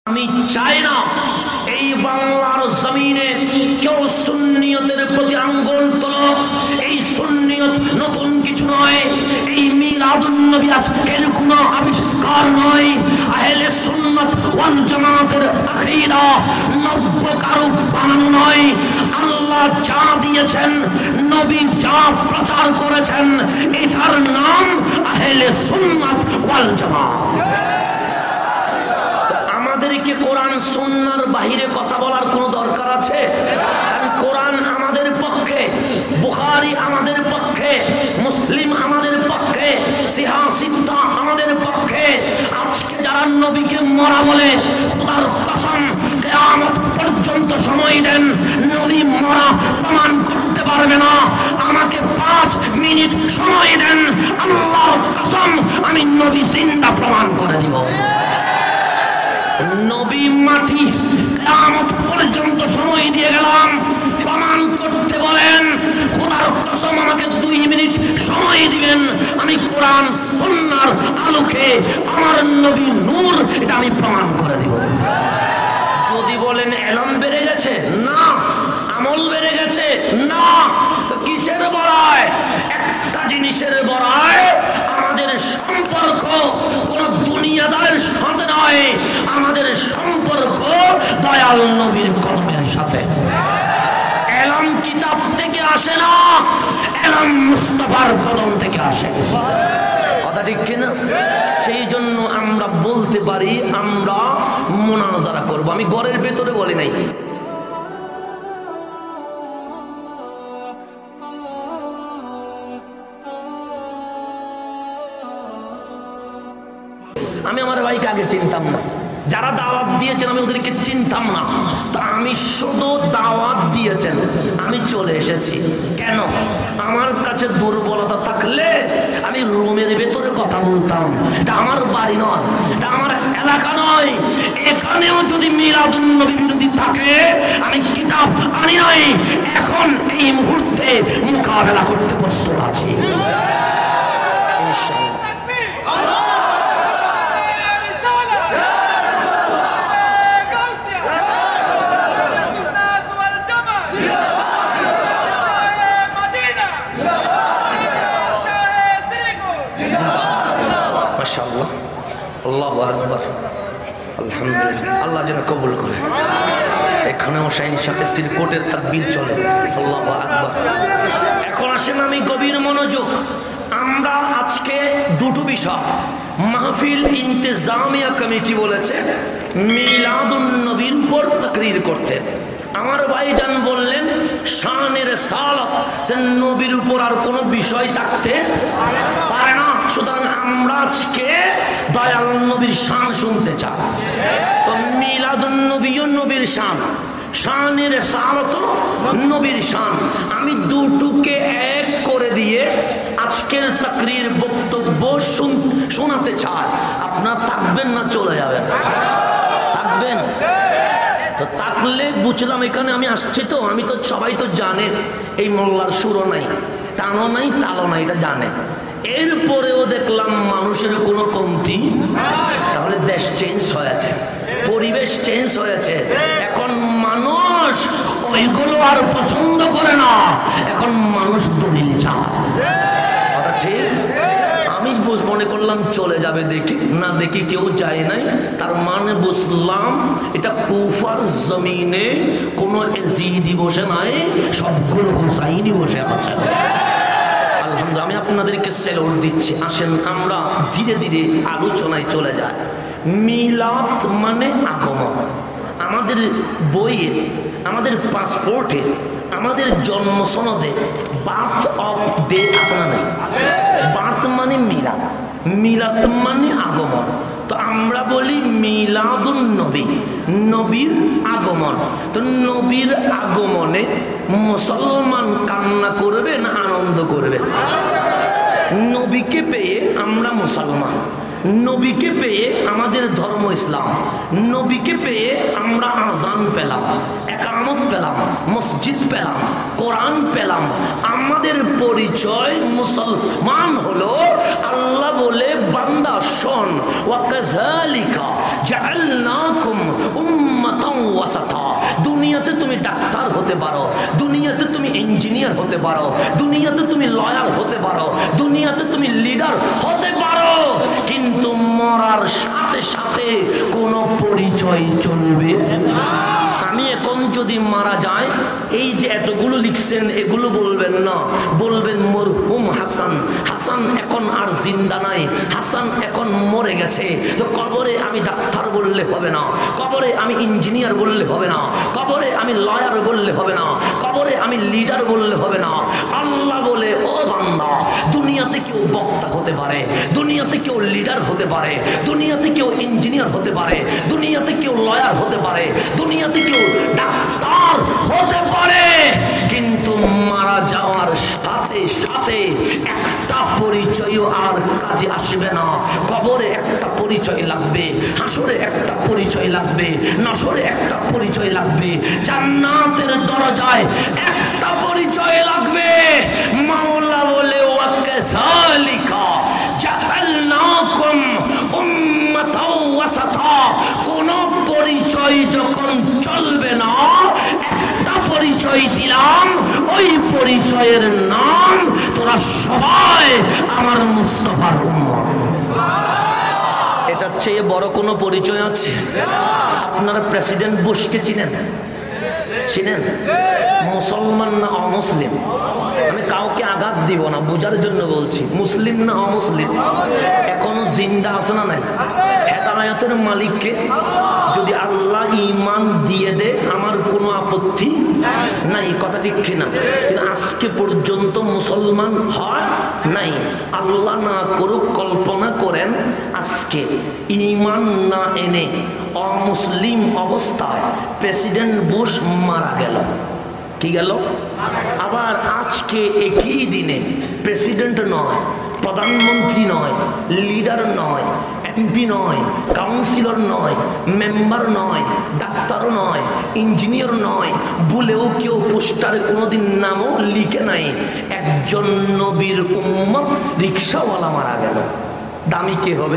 আমি চাই না এই বাংলার জমিনে কেউ সুন্নিয়তের প্রতি আঙ্গুল তোলক। এই সুন্নিয়ত নতুন কিছু নয়, এই মিলাদুন নবী আজকের কোনো আবিষ্কার নয়। আহলে সুন্নাত ওয়াল জামাতের আকীদা নব্য কারো বানানো নয়। আল্লাহ যা দিয়েছেন, নবী যা প্রচার করেছেন, এটার নাম আহলে সুন্নাত ওয়াল জামাত। আমাদেরকে কোরআন সুন্নাহর বাহিরে কথা বলার কোনো দরকার আছে? কোরআন আমাদের পক্ষে, বুখারী আমাদের পক্ষে, মুসলিম আমাদের পক্ষে, সিহা সিত্তা আমাদের পক্ষে। আজকে যারা নবীকে মরা বলে, খোদার কসম কিয়ামত পর্যন্ত সময় দেন, নবী মরা প্রমাণ করতে পারবে না। আমাকে 5 মিনিট সময় দেন, আল্লাহর কসম আমি নবী জিন্দা প্রমাণ করে দিব। নবী মাটি, কিয়ামত পর্যন্ত সময় দিয়ে গেলাম, প্রমাণ করতে বলেন। খোদার কসম আমাকে 2 মিনিট সময় দিবেন, আমি কোরআন সুন্নাহর আলোকে আমার নবী নূর, এটা আমি প্রমাণ করে দিব। যদি বলেন ইলম বেড়ে গেছে, না। আমল বেড়ে গেছে, না। তো কিসের বড়ায়? একটা জিনিসের বড়ায়, আমাদের সম্পর্ক কোন দুনিয়াদারের সাথে নয়, আমাদের সম্পর্ক দয়াল নবীর কদমের সাথে। ইলম কিতাব থেকে আসে না, ইলম মুস্তাফার কদম থেকে আসে। কথা ঠিক কিনা? সেই জন্য আমরা বলতে পারি আমরা মুনাজারা করব। আমি ঘরের ভেতরে বলি নাই। আমি আমার ভাইকে আগে চিনতাম না, যারা দাওয়াত দিয়েছেন আমি ওদেরকে চিনতাম না। তো আমি শুধু দাওয়াত দিয়েছেন, আমি চলে এসেছি। কেন? আমার কাছে দুর্বলতা থাকলে আমি রুমের ভেতরে কথা বলতাম। এটা আমার বাড়ি নয়, এটা আমার এলাকা নয়। এখানেও যদি মিলাদুন নবী বিরোধী থাকে, আমি কিতাব আনি নাই, এখন এই মুহূর্তে মোকাবেলা করতে প্রস্তুত আছি। মাশাআল্লাহ, আল্লাহু আকবার, আলহামদুলিল্লাহ। আল্লাহ যেন কবুল করে। এখানেও শাইনির সাথে সিরকোটের তাকবীর চলে। আল্লাহু আকবার। এখন আসেন আমি গভীর মনোযোগ। আমরা আজকে দুটো বিষয়, মাহফিল ইন্তেজামিয়া কমিটি বলেছে মিলাদুন নবীর উপর তাকরীর করতে। আমার ভাইজান বললেন শানের সালাত, সে নবীর উপর আর কোনো বিষয় থাকতে পারে না। সুতরাং আমরা আজকে দয়াল নবীর শান শুনতে চাই। তো মিলাদুন নবীও নবীর শান, শানের সালাত নবীর শান। আমি দুটোকে এক করে দিয়ে আজকের তাকরীর বক্তব্য শোনাতে চাই। আপনারা থাকবেন না চলে যাবেন? থাকবেন তো থাকলে বুঝলাম এখানে আমি আসছি। তো আমি তো সবাই তো জানে এই মোল্লার সুরও নাই, টানও নাই, তালও নাই, এটা জানে। এরপরেও দেখলাম মানুষের কোনো কমতি। তাহলে দেশ চেঞ্জ হয়েছে, পরিবেশ চেঞ্জ হয়েছে। এখন মানুষ ওইগুলো আর পছন্দ করে না, এখন মানুষ দলিল চায়। কথা ঠিক? আমি মনে করলাম চলে যাবে, দেখি না, দেখি কেউ যায় নাই। তার মানে বুঝলাম এটা কুফার জমিনে কোনো এজিদি বসে নাই, সবগুলো হুসাইনি বসে আছে। আলহামদুলিল্লাহ, আমি আপনাদেরকে সেলুট দিচ্ছি। আসেন আমরা ধীরে ধীরে আলোচনায় চলে যাই। মিলাদ মানে আগমন। আমাদের বইয়ে, আমাদের পাসপোর্টে, আমাদের জন্ম সনদে বার্থ অফ ডে আছে না নাই? বার্থ মানে মিলাদ, মিলাদ মানে আগমন। তো আমরা বলি মিলাদুন নবী, নবীর আগমন। তো নবীর আগমনে মুসলমান কান্না করবে না আনন্দ করবে? নবীকে পেয়ে আমরা মুসলমান, নবীকে পেয়ে আমাদের ধর্ম ইসলাম, নবীকে পেয়ে আমরা আজান পেলাম, একামত পেলাম, মসজিদ পেলাম, কোরআন পেলাম। আমাদের পরিচয় মুসলমান হলো। আল্লাহ বলে বান্দা শোন, ওয়াকাযালিকা জাআলনাকুম হতে পারো, দুনিয়াতে তুমি ইঞ্জিনিয়ার হতে পারো, দুনিয়াতে তুমি লয়ার হতে পারো, দুনিয়াতে তুমি লিডার হতে পারো, কিন্তু মরার সাথে সাথে কোনো পরিচয় চলবে না। আমি এখন যদি মারা যায়, এই যে এতগুলো লিখছেন এগুলো বলবেন না, বলবেন মরহুম হাসান, হাসান এখন আর জিন্দা নাই, হাসান এখন মরে গেছে। তো কবরে আমি ডাক্তার বললে হবে না, কবরে আমি ইঞ্জিনিয়ার বললে হবে না, কবরে আমি লয়ার বললে হবে না, কবরে আমি লিডার বললে হবে না। আল্লাহ বলে, ও বান্দা, দুনিয়াতে কেউ বক্তা হতে পারে, দুনিয়াতে কেউ লিডার হতে পারে, দুনিয়াতে কেউ ইঞ্জিনিয়ার হতে পারে, দুনিয়াতে কেউ লয়ার হতে পারে, দুনিয়াতে কেউ ডাক্তার হতে পারে, কিন্তু মারা যাওয়ার সাথে সাথে একটা পরিচয়ও আর কাজে আসবে না। কবরে একটা পরিচয় লাগবে, হাসরে একটা পরিচয় লাগবে, নসরে একটা পরিচয় লাগবে, জান্নাতের দরজায় একটা পরিচয় লাগবে। মাওলা বলে, ওয়াকাযালিকা জাআলনাকুম উম্মাতাও ওয়াসাতা। কোন পরিচয় যখন চলবে না, একটা পরিচয় দিলাম, ওই পরিচয়ের নাম তোরা সবাই আমার মুস্তাফার উম্মত। এটার চেয়ে বড় কোনো পরিচয় আছে? আপনারা প্রেসিডেন্ট বুশকে চিনেন? চিনেন? মুসলমান না অমুসলিম? আমি কাউকে আঘাত দিব না, বোঝার জন্য বলছি। মুসলিম না অমুসলিম? এখনো জিন্দা আছে না নাই? হেদায়েতের মালিককে যদি আল্লাহ ঈমান দিয়ে দে, আমার কোনো আপত্তি নাই, কথা ঠিক কিনা? কিন্তু আজকে পর্যন্ত মুসলমান হয় নাই। আল্লাহ না করুক, কল্পনা করেন আজকে ঈমান না এনে অমুসলিম অবস্থায় প্রেসিডেন্ট বুশ মারা গেল। কি গেল? আবার আজকে একই দিনে প্রেসিডেন্ট নয়, প্রধানমন্ত্রী নয়, লিডার নয়, এমপি নয়, কাউন্সিলর নয়, মেম্বার নয়, ডাক্তারও নয়, ইঞ্জিনিয়ার নয়, বলেও কেউ পোস্টারে কোনোদিন নামও লিখে নাই, একজন নবীর উম্মত রিক্সাওয়ালা মারা গেল। দামি কে হবে?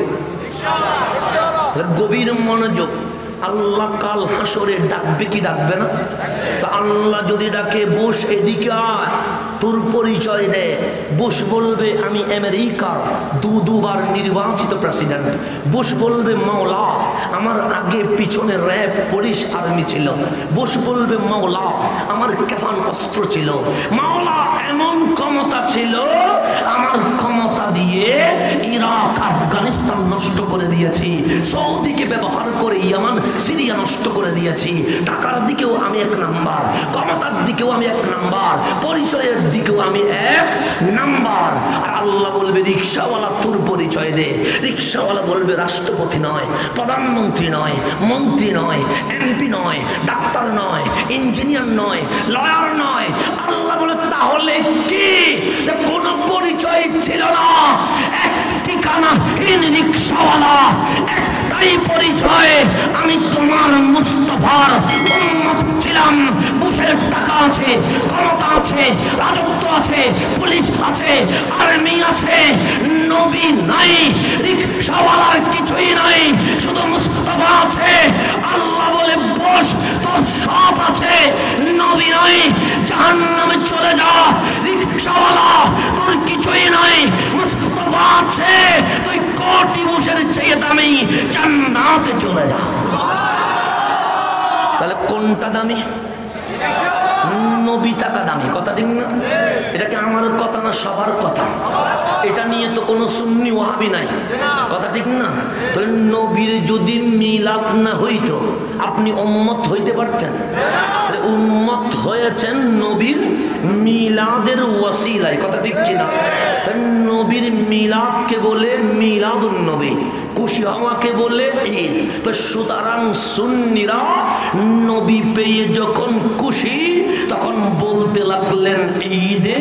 গভীর মনোযোগ। আল্লাহ কাল হাসরে ডাকবে কি ডাকবে না? তা আল্লাহ যদি ডাকে, বুশ এদিকে আয়, তোর পরিচয় দে। বুশ বলবে, আমি আমেরিকার দুবার নির্বাচিত প্রেসিডেন্ট। বুশ বলবে, মাওলা, আমার আগে পিছনে র্যাব, পুলিশ, আর্মি ছিল। বুশ বলবে, মাওলা, আমার কাফান অস্ত্র ছিল। মাওলা, এমন ক্ষমতা ছিল, আমার ক্ষমতা দিয়ে ইরাক, আফগানিস্তান নষ্ট করে দিয়েছি, সৌদিকে ব্যবহার করে ইয়ামান, সিরিয়া নষ্ট করে দিয়েছি। টাকার দিকেও আমি এক নাম্বার, ক্ষমতার দিকেও আমি এক নাম্বার, পরিচয়ের দিকেও আমি এক নাম্বার। আর আল্লাহ বলবে, রিক্সাওয়ালা তোর পরিচয় দে। রিক্সাওয়ালা বলবে, রাষ্ট্রপতি নয়, প্রধানমন্ত্রী নয়, মন্ত্রী নয়, এমপি নয়, ডাক্তার নয়, ইঞ্জিনিয়ার নয়, লয়ার নয়। আল্লাহ বলে, তাহলে কি? সে কোনো পরিচয় ছিল না, এক ঠিকানা রিক্সাওয়ালা, একটাই পরিচয়, আমি তোমার মুস্তাফার উম্মত ছিলাম। বুশের টাকা আছে, ক্ষমতা আছে, রাজত্ব আছে, পুলিশ আছে, আর্মি আছে, নবী নাই, রিকশাওয়ালার কিছুই নাই, শুধু মুস্তাফা আছে। আল্লাহ বলে, বস, তোর সব আছে, নবী নাই, জাহান্নামে চলে যা। রিকশাওয়ালা, তোর কিছুই নাই, মুস্তাফা আছে, তুই কোটি বুশের চেয়ে দামি, জান্নাতে চলে যা। তাহলে কোনটা দামি? নবী টাকা দামি, কথা ঠিক না? এটা কি আমার কথা না সবার কথা? এটা নিয়ে তো কোনো সুন্নি ওয়াহাবি নাই, কথা ঠিক না? তাহলে নবীর যদি মিলাদ না হইতো, আপনি উম্মত হইতে পারতেন? উম্মত হয়েছেন নবীর মিলাদের ওয়াসিলায়, কথা ঠিক কিনা? তাই নবীর মিলাদকে বলে মিলাদুন নবী, খুশি হওয়াকে বলে ঈদ। তো সুতরাং সুন্নিরা নবী পেয়ে যখন খুশি, তখন বলতে লাগলেন ঈদে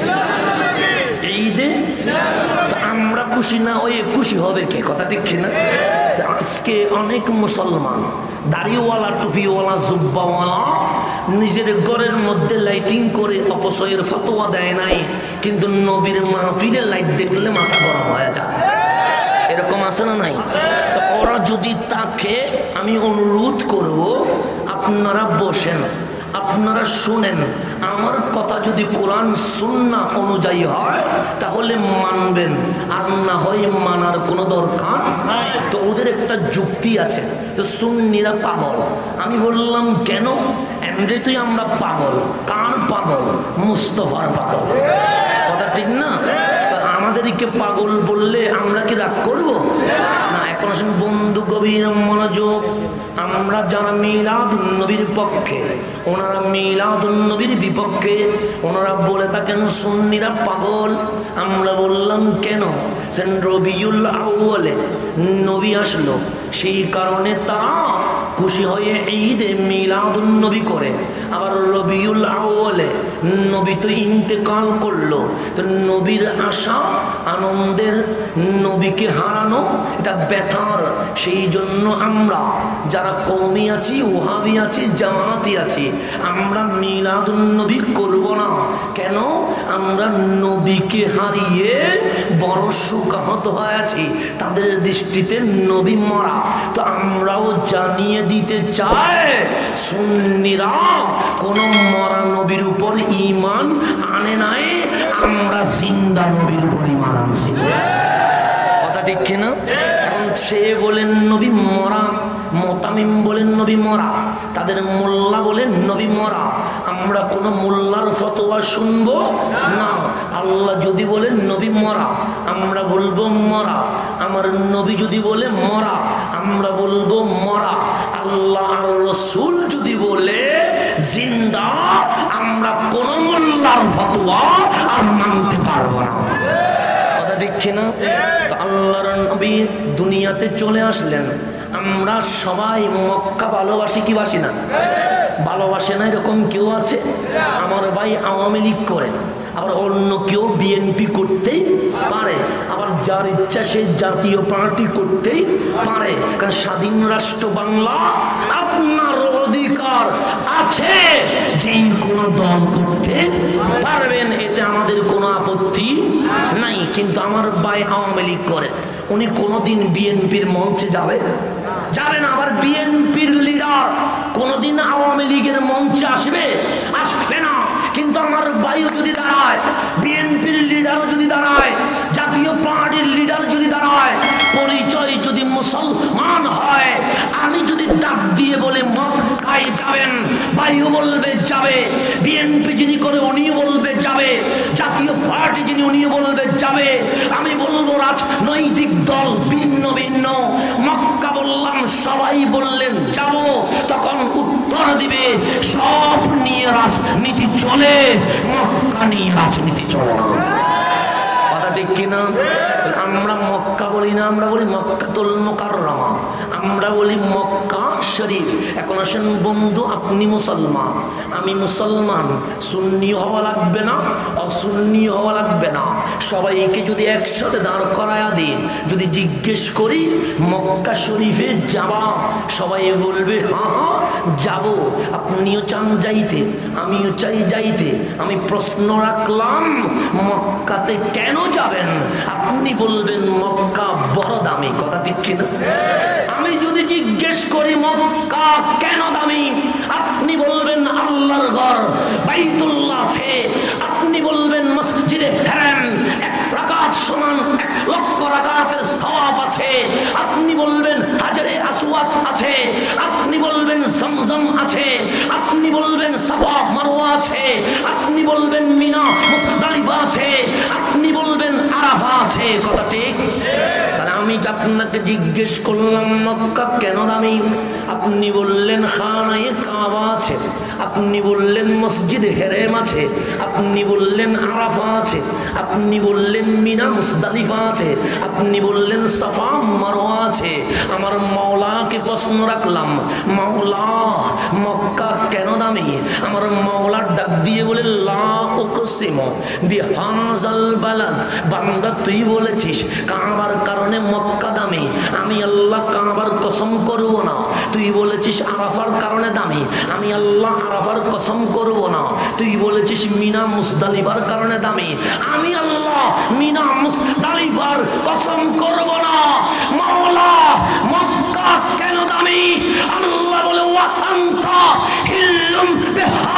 ঈদে। তো আমরা খুশি না হয়ে খুশি হবে কে, কথা ঠিক কিনা? আজকে অনেক মুসলমান দাড়িওয়ালা, টুপিওয়ালা, জুব্বাওয়ালা নিজের ঘরের মধ্যে লাইটিং করে অপচয়ের ফতোয়া দেয় নাই, কিন্তু নবীর মাহফিলে লাইট দেখলে মাথা গরম হয়ে যায়। এরকম আছে না নাই? তো ওরা যদি তাকে, আমি অনুরোধ করব, আপনারা বসেন, আপনারা শুনেন, আমার কথা যদি কোরআন সুন্নাহ অনুযায়ী হয় তাহলে মানবেন, আর না হয় মানার কোনো দরকার। তো ওদের একটা যুক্তি আছে যে সুন্নিরা পাগল। আমি বললাম কেন? এমনিতেই আমরা পাগল। কার পাগল? মুস্তফার পাগল। কথা ঠিক না? আমাদেরকে পাগল বললে আমরা কি রাগ করব না? এখন আসেন বন্ধু, গভীর মনোযোগ। আমরা যারা মিলাদুন নবীর পক্ষে, ওনারা মিলাদুন নবীর বিপক্ষে, ওনারা বলে থাকেন সুন্নিরা পাগল। আমরা বললাম কেন? সেন রবিউল আউয়ালে নবী আসলো, সেই কারণে তারা খুশি হয়ে ঈদে মিলাদুন নবী করে। আবার রবিউল আউয়ালে নবী তো ইন্তেকাল করলো, তো নবীর আশা আনন্দের, নবীকে হারানো এটা ব্যথার। সেই জন্য আমরা যারা কওমি আছি, ওহাবি আছি, জামাতি আছি, আমরা মিলাদুন নবী করব না। কেন? আমরা নবীকে হারিয়ে বড় শোকাহত হয়ে আছি। তাদের দৃষ্টিতে নবী মরা। তো আমরাও জানিয়ে দিতে চাই, সুন্নিরা কোন মরা নবীর উপর ঈমান আনে নাই, আমরা জিন্দা নবীর উপর ঈমান আনছি। কথা ঠিক কিনা? এখন সে বলেন নবী মরা, মোতামিম বলেন নবী মরা, তাদের মোল্লা বলেন নবী মরা। আমরা কোনো মোল্লার ফতোয়া শুনবো না। আল্লাহ যদি বলেন নবী মরা, আমরা বলবো মরা। আমার নবী যদি বলে মরা, আমরা বলবো মরা। আল্লাহ আর রসুল যদি বলে জিন্দা, আমরা কোন মোল্লার ফতোয়া আর মানতে পারবো না। কথা ঠিক কিনা? তো আল্লাহর নবী দুনিয়াতে চলে আসলেন। আমরা সবাই মক্কা ভালোবাসি কি বাসি না? ভালোবাসে না এরকম কেউ আছে? আমার ভাই আওয়ামী লীগ করে, আবার অন্য কেউ বিএনপি করতেই পারে, আবার যার ইচ্ছা সে জাতীয় পার্টি করতেই পারে। কারণ স্বাধীন রাষ্ট্র বাংলা, আপনার অধিকার আছে যে কোনো দল করতে পারবেন, এতে আমাদের কোনো আপত্তি নাই। কিন্তু আমার ভাই আওয়ামী লীগ করে, উনি কোনোদিন বিএনপির মঞ্চে যাবে না। আবার বিএনপির লিডার কোনোদিন আওয়ামী লীগের মঞ্চে আসবে না। কিন্তু আমার ভাইও যদি দাঁড়ায়, বিএনপির লিডারও যদি দাঁড়ায়, জাতীয় পার্টির লিডার যদি দাঁড়ায়, পরিচয় যদি মুসলমান হয়, আমি যদি ডাক দিয়ে বলে মক্কায় যাবেন, ভাইও বলবে যাবে। বিএনপি যিনি করে উনিও বলবে যাবে, জাতীয় পার্টি যিনি উনিও বলবে যাবে। আমি বলবো রাজনৈতিক দল ভিন্ন ভিন্ন, মক্কা বললাম সবাই বললেন যাব, তখন উত্তর দিবে সব নিয়ে রাজনীতি চলে, মক্কা নিয়ে রাজনীতি চলে না। কথা ঠিক কিনা? আমরা মক্কা বলি না, আমরা বলি মক্কাতুল মুকাররমা, আমরা বলি মক্কা শরীফ। এখন আসেন বন্ধু, আপনি মুসলমান, আমি মুসলমান, সুন্নি হওয়া লাগবে না, অসুন্নি হওয়া লাগবে না। সবাইকে যদি একসাথে দাঁড় করায়া দিই, যদি জিজ্ঞেস করি মক্কা শরীফে যাবা, সবাই বলবে হ্যাঁ হ্যাঁ যাব। আপনিও চান যাইতে, আমিও চাই যাইতে। আমি প্রশ্ন রাখলাম মক্কাতে কেন যাবেন? আপনি বলবেন মক্কা বড় দামি। কথা ঠিক কিনা? আমি যদি জিজ্ঞেস করি মক্কা কেন দামি, আপনি বলবেন আল্লাহর ঘর বাইতুল্লাহ আছে। আপনি বলবেন মসজিদে হারাম 1 রাকাত সমান 1 লক্ষ রাকাতের সওয়াব আছে। আপনি বলবেন হাজরে আসওয়াদ আছে। আপনি বলবেন জমজম আছে। আপনি বলবেন সাফা মারওয়া আছে। আপনি বলবেন মিনা মুজদালিফা আছে। আপনি বলবেন আরাফা আছে। কথা ঠিক? তাহলে আমি আপনাকে জিজ্ঞেস করলাম মক্কা কেন দামি, আপনি বললেন খানায়ে কাবা আছে, আপনি বললেন মসজিদ হেরেম আছে, আপনি বললেন আরাফা আছে, আপনি বললেন মিনা মুজদালিফা আছে, আপনি বললেন সাফা মারওয়া আছে। আমার মাওলাকে প্রশ্ন রাখলাম, মাওলা মক্কা কেন দামি? আমার মাওলা ডাক দিয়ে বলে লা উকসিমু বিহাযাল বালাদ, বান্দা তুই বলেছিস কাবার কারণে মক্কা দামি, আমি আল্লাহ কাবার কসম করব না। তুই বলেছিস আরাফার কারণে দামি, আমি আল্লাহ আরাফার কসম করব না। তুই বলেছিস মিনা মুজদালিফার কারণে দামি, আমি আল্লাহ মিনা মুজদালিফার কসম করব না। মাওলা মক্কা কেন দামি? আল্লাহ বলে ওয়া আনতা হিল্লুম বিহা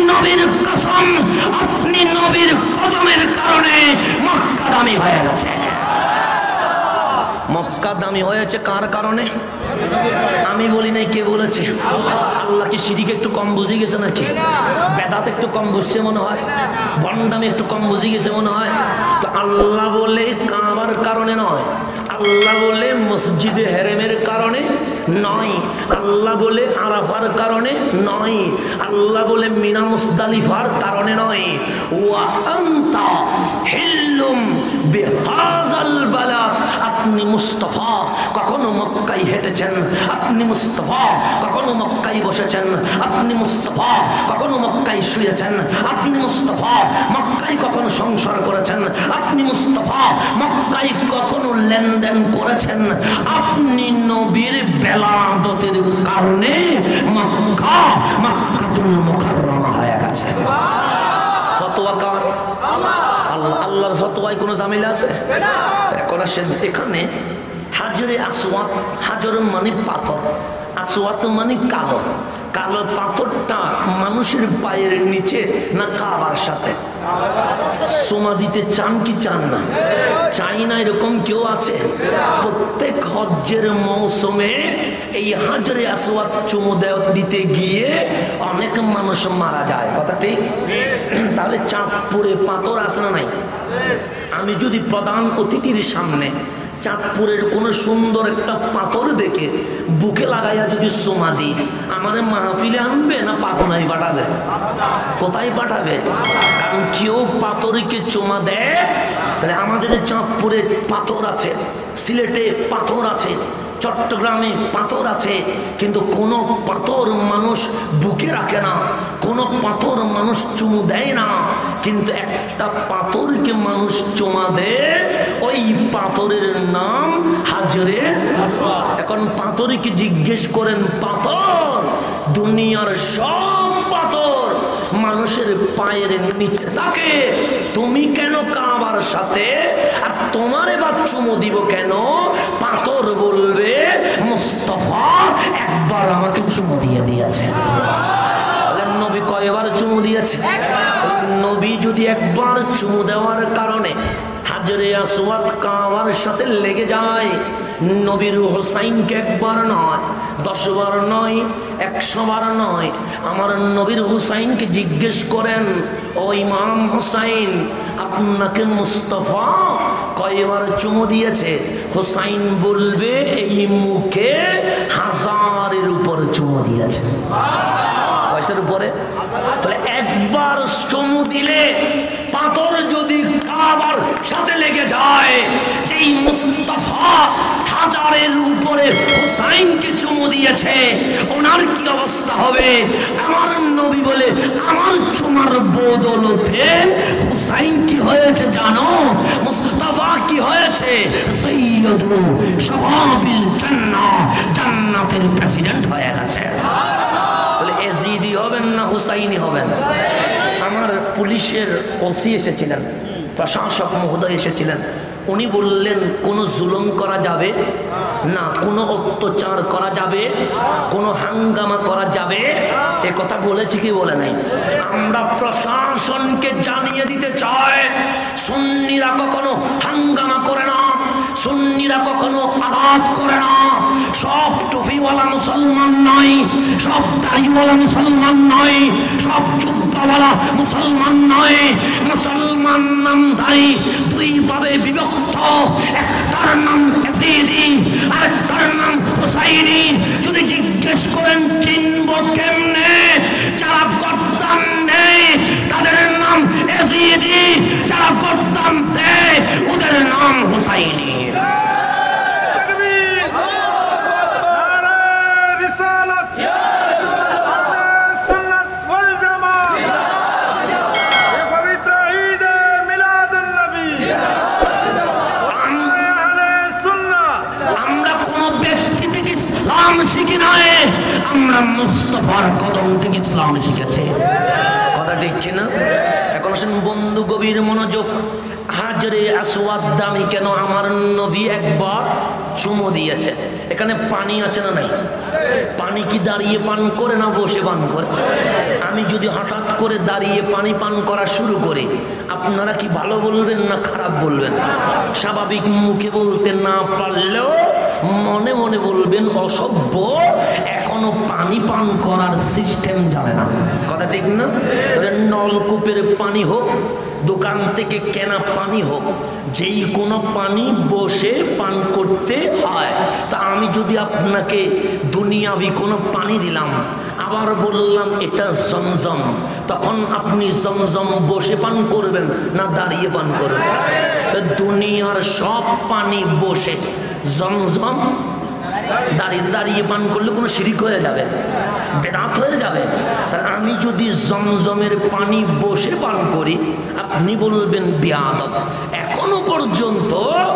নবীর কসম, আপনি নবীর কদমের কারণে মক্কা দামি হয়ে গেছে। মক্কা দামি হয়েছে কার কারণে? আমি বলি নাই, কে বলেছে? আল্লাহ কি শিরিক একটু কম বুঝে গেছে নাকি? বেদাত একটু কম বুঝছে মনে হয়, ভণ্ডামি একটু কম বুঝে গেছে মনে হয়। তো আল্লাহ বলে কাবার কারণে নয়, আল্লাহ বলে মসজিদে হেরেমের কারণে নয়, আল্লাহ বলে আরাফার কারণে নয়, আল্লাহ বলে মিনা মুজদালিফার কারণে নয়। ওয়া আনতা হিল্লুম বিহাযাল বালাদ, আপনি মুস্তাফা কখনো মক্কায় হেঁটেছেন, আপনি মুস্তাফা কখনো মক্কায় বসেছেন, আপনি মুস্তাফা কখনো মক্কায় শুয়েছেন, আপনি মুস্তাফা মক্কায় কখনো সংসার করেছেন, আপনি মুস্তাফা মক্কায় কখনো লেনদেন করেছেন। আপনি নবীর বেলাদতের কারণে মক্কা মক্কাতুল মুকাররমা হয়ে গেছে। ফতোয়া কার? আল্লাহ। আল্লাহর ফতোয়ায় কোনো ঝামেলা আছে? এখন আসেন, এখানে হাজরে আসওয়াদ, হাজর মানে পাথর, আসওয়াদ মানে কালো, কালো পাথরটা মানুষের পায়ের নিচে না কাবার সাথে? সোমা দিতে চান কি চান না? চাই না এরকম কেউ আছে? প্রত্যেক হজ্জের মৌসুমে এই হাজরে আসওয়াদ চুমু দিতে গিয়ে অনেক মানুষ মারা যায়, কথা ঠিক? তাহলে চাঁদপুরে পাথর আছে না নাই? আমি যদি প্রধান অতিথির সামনে চাঁদপুরের কোন সুন্দর একটা পাথর দেখে বুকে লাগাইয়া যদি সোমা দিই, আমার মাহফিলে আনবে না পাটনায় পাঠাবে? কোথায় পাঠাবে? কারণ কেউ পাথরকে চুমা দেয়। তাহলে আমাদের চাঁদপুরে পাথর আছে, সিলেটে পাথর আছে, চট্টগ্রামে পাথর আছে, কিন্তু কোনো পাথর মানুষ বুকে রাখে না, কোনো পাথর মানুষ চুমু দেয় না। কিন্তু একটা পাথরকে মানুষ চুমা দেয়, ওই পাথরের নাম হাজরে। এখন পাথরকে জিজ্ঞেস করেন, পাথর দুনিয়ার সব পাথর মানুষের পায়ের নিচে থাকে, তুমি কেন কাবার সাথে? আর তোমার এবার চুমু দিব কেন? পাথর বলবে, মুস্তাফা একবার আমাকে চুমু দিয়ে দিয়েছে। নবী কয়বার চুমু দিয়েছে? নবী যদি একবার চুমু দেওয়ার কারণে হাজরে আসওয়াদ কাবার সাথে লেগে যায়, নবীর হুসাইনকে একবার নয়, 10 বার নয়, 100 বার নয়, আমার নবীর হুসাইনকে জিজ্ঞেস করেন, ও ইমাম হুসাইন, আপনাকে মুস্তাফা কয়বার চুমু দিয়েছে? হুসাইন বলবে, এই মুখে 1000-এর উপর চুমু দিয়েছে। কয়টার উপরে? তাহলে একবার চুমু দিলে পাথর যদি কাবার সাথে লেগে যায়, যেই মুস্তাফা 1000-এর উপরে হুসাইনকে চুমু দিয়েছে, ওনার কি অবস্থা হবে? আমার নবী বলে, আমার চুমার বদলতে হুসাইন কি হয়েছে জানো? মুস্তাফা কি হয়েছে? সাইয়্যিদু শাবাবিল জান্নাহ, জান্নাতের প্রেসিডেন্ট হয়ে গেছে। বলে এজিদি হবেন না হুসাইনি হবেন? আমার পুলিশের ওসি এসেছিলেন, প্রশাসক মহোদয় এসেছিলেন, উনি বললেন কোনো জুলুম করা যাবে না, কোনো অত্যাচার করা যাবে, কোনো হাঙ্গামা করা যাবে। এ কথা বলেছি কি বলে নাই? আমরা প্রশাসনকে জানিয়ে দিতে চাই, সুন্নিরা কখনো হাঙ্গামা করে না, সুন্নিরা কখনো আঘাত করে না। সব টুপিওয়ালা মুসলমান নয়, সব দাড়িওয়ালা মুসলমান নয়, সব জুব্বাওয়ালা মুসলমান নয়। মুসলমান নামধারী দুই ভাবে বিভক্ত, একটার নাম ইয়াজিদি আর একটার নাম হুসাইনি। যদি জিজ্ঞেস করেন চিনব কেমনে, যারা গর্দান নেই তাদের নাম ইয়াজিদি, যারা গর্দান দেয় ওদের নাম হুসাইনি। শিখি নয়, আমরা মুস্তাফার কদম থেকে ইসলাম শিখেছি। কথা ঠিক কিনা? এখন আসেন বন্ধু, গভীর মনোযোগ। হাজরে আসওয়াদ দামি কেন? আমার নবী একবার চুমো দিয়েছে, এখানে পানি আছে না নাই? পানি কি দাঁড়িয়ে পান করে না বসে পান করে? আমি যদি হঠাৎ করে দাঁড়িয়ে পানি পান করা শুরু করি, আপনারা কি ভালো বলবেন না খারাপ বলবেন? স্বাভাবিক মুখে বলতে না পারলেও মনে মনে বলবেন অসভ্য, এখনো পানি পান করার সিস্টেম জানে না। কথা ঠিক না? নলকূপের পানি হোক, দোকান থেকে কেনা পানি হোক, যেই কোনো পানি বসে পান করতে হয়। তা আমি যদি আপনাকে দুনিয়াবি কোনো পানি দিলাম, আবার বললাম এটা জমজম, তখন আপনি জমজম বসে পান করবেন না দাঁড়িয়ে পান করবেন? দুনিয়ার সব পানি বসে, জমজম দাঁড়িয়ে দাঁড়িয়ে পান করলে কোনো শিরিক হয়ে যাবে, বেদাত হয়ে যাবে। তার আমি যদি জমজমের পানি বসে পান করি, আপনি বলবেন বিয়াদব। এখনো পর্যন্ত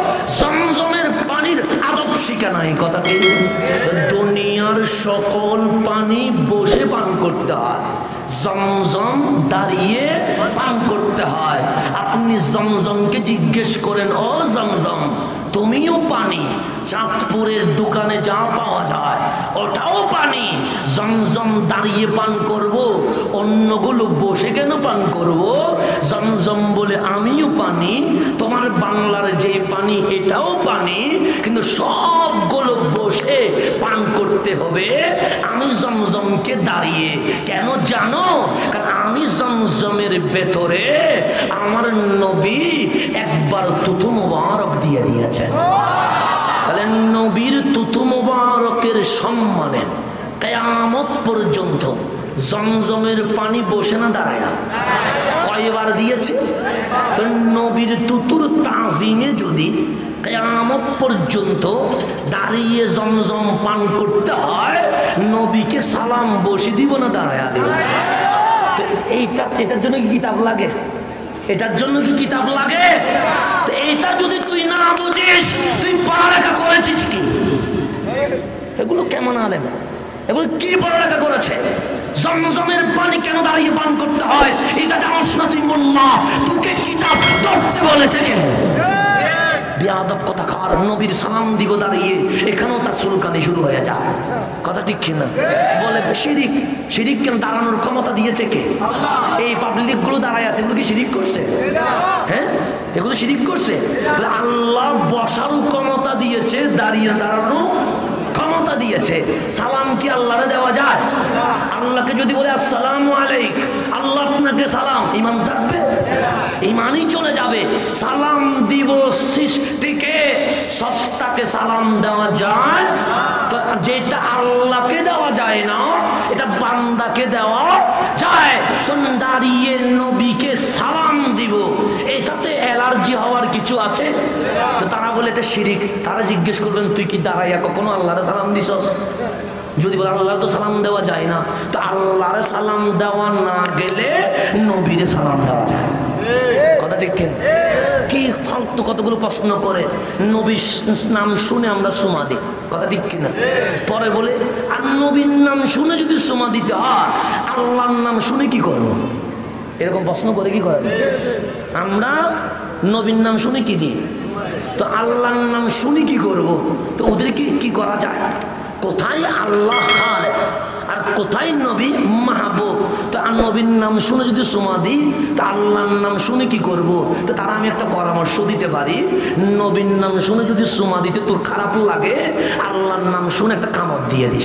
জমজমের পানির আদব শিখা নাই। কথা কি? দুনিয়ার সকল পানি বসে পান করতে হয়, জমজম দাঁড়িয়ে পান করতে হয়। আপনি জমজমকে জিজ্ঞেস করেন, ও জমজম তুমিও পানি, চাঁদপুরের দোকানে যা পাওয়া যায় ওটাও পানি, জমজম দাঁড়িয়ে পান করব, অন্যগুলো বসে কেন পান করব? জমজম বলে আমিও পানি, তোমার বাংলার যে পানি এটাও পানি, কিন্তু সবগুলো বসে পান করতে হবে। আমি জমজমকে দাঁড়িয়ে কেন জানো? কারণ আমি জমজমের ভেতরে আমার নবী একবার তুতু মুবারক দিয়ে দিয়েছেন। তাহলে নবীর তুতু মুবারকের সম্মানে কিয়ামত পর্যন্ত জমজমের পানি বসে না দাঁড়ায়া কয়বার দিয়েছে? তো নবীর তুতুর তাজিমে যদি কিয়ামত পর্যন্ত দাঁড়িয়ে জমজম পান করতে হয়, নবীকে সালাম বসে দিব না দাঁড়ায়া দিব? তো এটার জন্য কি কিতাব লাগে? এটার জন্য কি কিতাব লাগে? তো এইটা যদি তুই না বুঝিস, তুই পড়ালেখা করেছিস কি? এগুলো কেমন আলেম? এগুলো কি পড়ালেখা করেছে? জমজমের পানি কেন দাঁড়িয়ে পান করতে হয় এটা জানোস না তুই? মোল্লা তোকে কিতাব ধরতে বলেছে কে? বেয়াদব কথা খার। নবীর সালাম দিব দাঁড়িয়ে, এখানেও তার চুলকানি শুরু হয়ে যায়। কথা ঠিক কিনা? বলে শিরিক। শিরিক কেন? দাঁড়ানোর ক্ষমতা দিয়েছে কে? এই পাবলিক গুলো দাঁড়ায় আছে, এগুলো কি শিরিক করছে? হ্যাঁ, এগুলো শিরিক করছে। আল্লাহ বসারও ক্ষমতা দিয়েছে, দাঁড়িয়ে দাঁড়ানো ক্ষমতা দিয়েছে। সালাম কি আল্লাহরে দেওয়া যায়? আল্লাহকে যদি বলে আসসালামু আলাইক, আল্লাহ আপনাকে সালাম, ঈমান থাকবে? ঈমানই চলে যাবে। সালাম দিব সৃষ্টিকে, সস্তাকে সালাম দেওয়া যায়? তো যেটা আল্লাহকে দেওয়া যায় না, এটা বান্দাকে দেওয়া যায়। তো দাঁড়িয়ে নবীকে সালাম দিব, এটাতে অ্যালার্জি হওয়ার কিছু আছে? তো তারা বলে এটা শিরিক। তারা জিজ্ঞেস করবেন, তুই কি দাঁড়াইয়া কখনো আল্লাহরে সালাম দিছস? যদি বলে আল্লাহর তো সালাম দেওয়া যায় না, তো আল্লাহরে সালাম দেওয়া না গেলে নবীরে সালাম দেওয়া যায়। কথা ঠিক কি? ফালতু কতগুলো প্রশ্ন করে, নবীর নাম শুনে আমরা সুমা দিই। কথা ঠিক কিনা? পরে বলে আর নবীর নাম শুনে যদি সুমা দিতে হয়, আল্লাহর নাম শুনে কি করবো? এরকম প্রশ্ন করে কি করে? আমরা নবীর নাম শুনে কি দিই, তো আল্লাহর নাম শুনি কি করব? তো ওদেরকে কি করা যায়? কোথায় আল্লাহ খালেক আর কোথায় নবী মাহবুব? তো আর নবীর নাম শুনে যদি সুমা দিই, তা আল্লাহর নাম শুনে কি করব? তো তারা আমি একটা পরামর্শ দিতে পারি, নবীর নাম শুনে যদি সুমা দিতে তোর খারাপ লাগে, আল্লাহর নাম শুনে একটা কামড় দিয়ে দিস।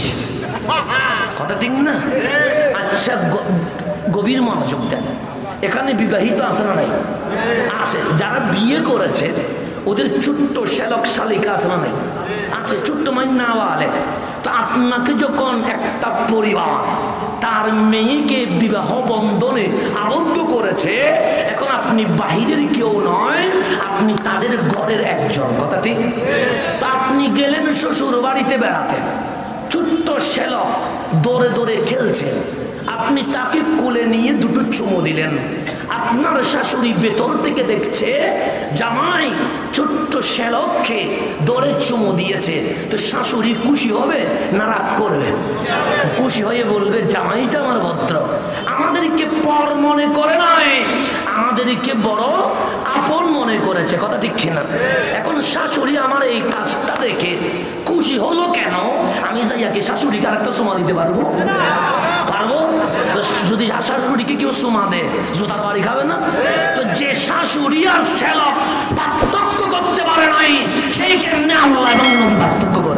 কথা ঠিক না? আচ্ছা, গভীর মনোযোগ দেন। এখানে বিবাহিত আছে না নাই? আছে। যারা বিয়ে করেছে ওদের ছোট্ট শ্যালক শালিকা আছে না নাই? আছে। ছোট্ট মাইনা আলে। তো আপনাকে যখন একটা পরিবার তার মেয়েকে বিবাহ বন্ধনে আবদ্ধ করেছে, এখন আপনি বাহিরের কেউ নয়, আপনি তাদের ঘরের একজন। কথা ঠিক? তো আপনি গেলেন শ্বশুর বাড়িতে বেড়াতে, ছোট্ট শ্যালক দৌড়ে দৌড়ে খেলছে, আপনি তাকে কোলে নিয়ে দুটো চুমু দিলেন। আপনার শাশুড়ি ভেতর থেকে দেখছে জামাই ছোট্ট শ্যালককে দৌড়ে চুমু দিয়েছে, তো শাশুড়ি খুশি হবে না রাগ করবে? খুশি হয়ে বলবে জামাইটা আমার ভদ্র, আমাদেরকে পর মনে করে নাই, আমাদেরকে বড় আপন মনে করেছে। কথা ঠিক কিনা? এখন শাশুড়ি আমার এই কাজটা দেখে খুশি হলো কেন? আমি যাইয়াকে শাশুড়িকে আরেকটা চুমা দিতে পারবো? পারবো? যদি শাশুড়িকে কেউ চুমা দেয় জুতার বাড়ি খাবে না? তো যে শাশুড়ি আর শ্যালক পার্থক্য করতে পারে নাই, সেই কেমনে আল্লাহ এবং নবী পার্থক্য করে?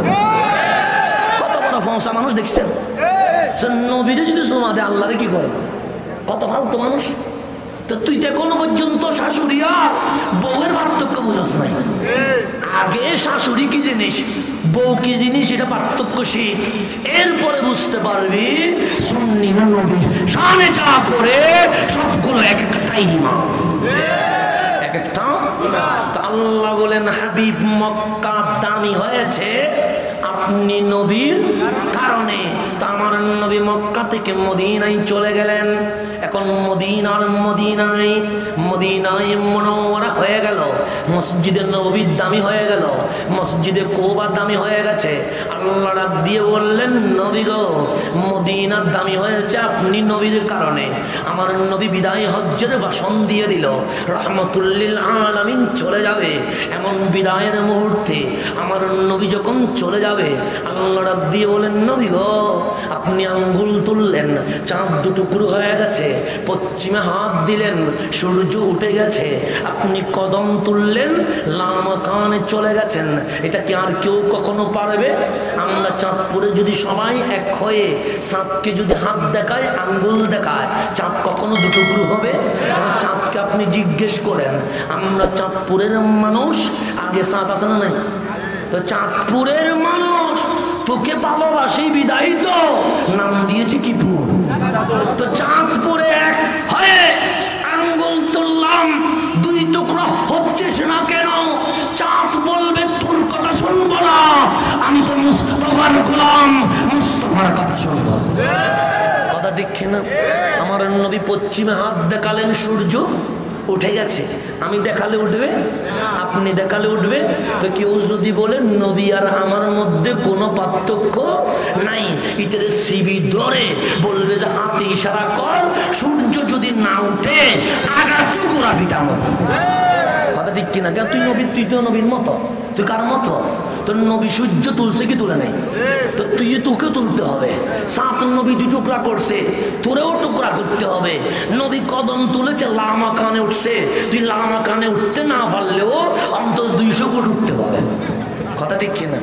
কত বড় ফংসা মানুষ দেখছেন? নবীরে যদি চুমা দেয় আল্লাহরে কি করে? কত ফালতু মানুষ। তো তুই তো এখনো পর্যন্ত শাশুড়ি আর বউয়ের পার্থক্য বুঝাস নাই। আগে শাশুড়ি কি জিনিস, বউ কি জিনিস, এটা পার্থক্য শিখ, এরপরে বুঝতে পারবি সুন্নি না নবী শানে যা করে সবগুলো এক একটাই ইমাম, এক একটা। আল্লাহ বলেন হাবিব মক্কা দামি হয়েছে আপনি নবীর কারণে। তা আমার নবী মক্কা থেকে মদিনায় চলে গেলেন। এখন মদিনায় মুনাওয়ারা হয়ে গেল, মসজিদে নববীর দামি হয়ে গেল, মসজিদে কুবা দামি হয়ে গেছে। আল্লাহ ডাক দিয়ে বললেন নবী গো, মদিনার দামি হয়েছে আপনি নবীর কারণে। আমার নবী বিদায় হজ্জের ভাষণ দিয়ে দিল, রহমাতুল লিল আলামিন চলে যাবে। এমন বিদায়ের মুহূর্তে আমার নবী যখন চলে যাবে, আল্লাহ ডাক দিয়ে বলেন নবী গো, আপনি আঙ্গুল তুললেন, চাঁদ দুটুকরো হয়ে গেছে, পশ্চিমে হাত দিলেন, সূর্য উঠে গেছে, আপনি কদম তুললেন, লামাকানে চলে গেছেন। এটা কি আর কেউ কখনো পারবে? আমরা চাঁদপুরে যদি সবাই এক হয়ে চাঁদকে যদি হাত দেখায়, আঙ্গুল দেখায়, চাঁদ কখনো দুটুকরো হবে? চাঁদকে আপনি জিজ্ঞেস করেন, আমরা চাঁদপুরের মানুষ, আগে চাঁদ আছে না নাই? তো চাঁদপুরের মানুষ তোকে ভালোবাসি বিদায় তো নাম দিয়েছে কি পুর। তো চাঁদপুরে এক হয়ে আঙ্গুল তুললাম, দুই টুকরো হচ্ছে না কেন? চাঁদ বলবে তোর কথা শুনবো না, আমি তো মুস্তাফার গোলাম, মুস্তাফার কথা শুনবো। কথা দেখছে না? আমার নবী পশ্চিমে হাত দেখালেন, সূর্য উঠে গেছে, আমি দেখালে উঠবে? আপনি দেখালে উঠবে? তো কেউ যদি বলে নবী আর আমার মধ্যে কোনো পার্থক্য নাই, ইটের সিবি ধরে বলবে যে হাতে ইশারা কর, সূর্য যদি না উঠে আগাটু গোড়া পিটানো। কথা ঠিক কিনা? কেন তুই নবী, তুই তো নবীর মতো, তুই কার মতো? তোর নবী সূর্য তুলছে কি তুলে নেই? তো তুই তোকে তুলতে হবে। সাত নবী দুই টুকরা করছে, তোরেও টুকরা করতে হবে। নবী কদম তুলেছে, লামা কানে উঠছে, তুই লামা কানে উঠতে না পারলেও অন্তত 200 ফুট উঠতে হবে। কথা ঠিক কিনা?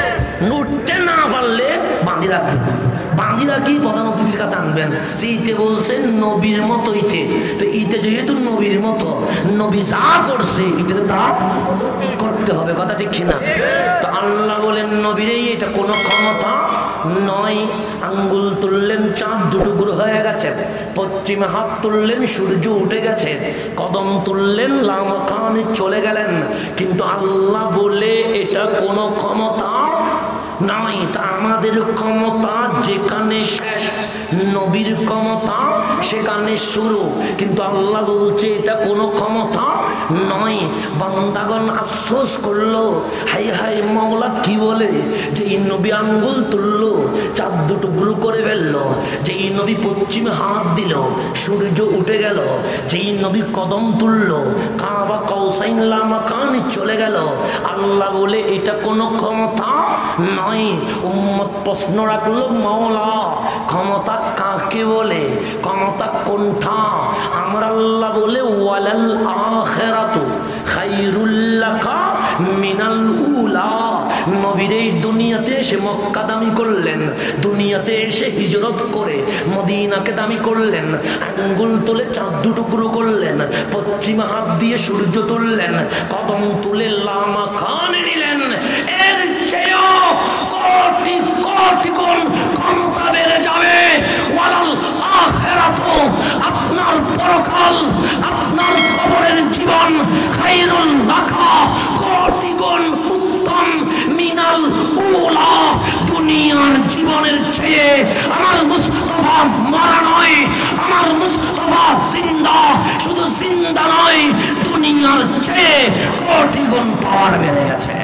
উঠতে না পারলে বাঁধি রাখবেন, বাঁধি রাখি প্রধান অতিথির কাছে আনবেন। সে ইতে বলছেন নবীর মতো ইতে, তো ইতে যেহেতু নবীর মতো, নবী যা করছে ইতে তা করতে হবে। কথা ঠিক কিনা? তো আল্লাহ বলেন নবীরে এটা কোনো ক্ষমতা নয়। আঙ্গুল তুললেন, চাঁদ দুটুকরো হয়ে গেছে, পশ্চিমে হাত তুললেন, সূর্য উঠে গেছে, কদম তুললেন, লামাকানে চলে গেলেন। কিন্তু আল্লাহ বলে এটা কোনো ক্ষমতা নাই। তা আমাদের ক্ষমতা যেখানে শেষ, নবীর ক্ষমতা সেখানে শুরু। কিন্তু আল্লাহ বলছে এটা কোনো ক্ষমতা নয়। বান্দাগণ আফসোস করলো, হাই হাই মাওলা কি বলে, যে এই নবী আঙ্গুল তুললো, চাঁদ দুটুকরো করে ফেললো, যেই নবী পশ্চিমে হাত দিল, সূর্য উঠে গেল, যেই নবী কদম তুললো, কাবা কাউসাইন লামাকানে চলে গেল। আল্লাহ বলে এটা কোনো ক্ষমতা নয়। উম্মত প্রশ্ন রাখলো, মাওলা ক্ষমতা কাকে বলে, ক্ষমতা কোনটা? আমার আল্লাহ বলে ওয়ালাল আখিরাতু খায়রুল লাকা মিনাল উলা। নবীর এই দুনিয়াতে এসে মক্কা দামি করলেন, দুনিয়াতে এসে হিজরত করে মদিনাকে দামি করলেন, আঙ্গুল তুলে চাঁদ দুটুকরো করলেন, পশ্চিমে হাত দিয়ে সূর্য তুললেন, কদম তুলে লামাকানে নিলেন। এর চেয়েও কোটি কোটি গুণ ক্ষমতা বেড়ে যাবে। ওয়ালাল আখিরাতু, আপনার পরকাল, আপনার কবরের জীবন, খায়রুল লাকা, কোটি গুণ উত্তম, মিনাল উলা, দুনিয়ার জীবন মরা নয়, আমার মুস্তাফা জিন্দা। শুধু জিন্দা নয়, দুনিয়ার চেয়ে কোটি গুণ পাওয়ার বেড়ে গেছে।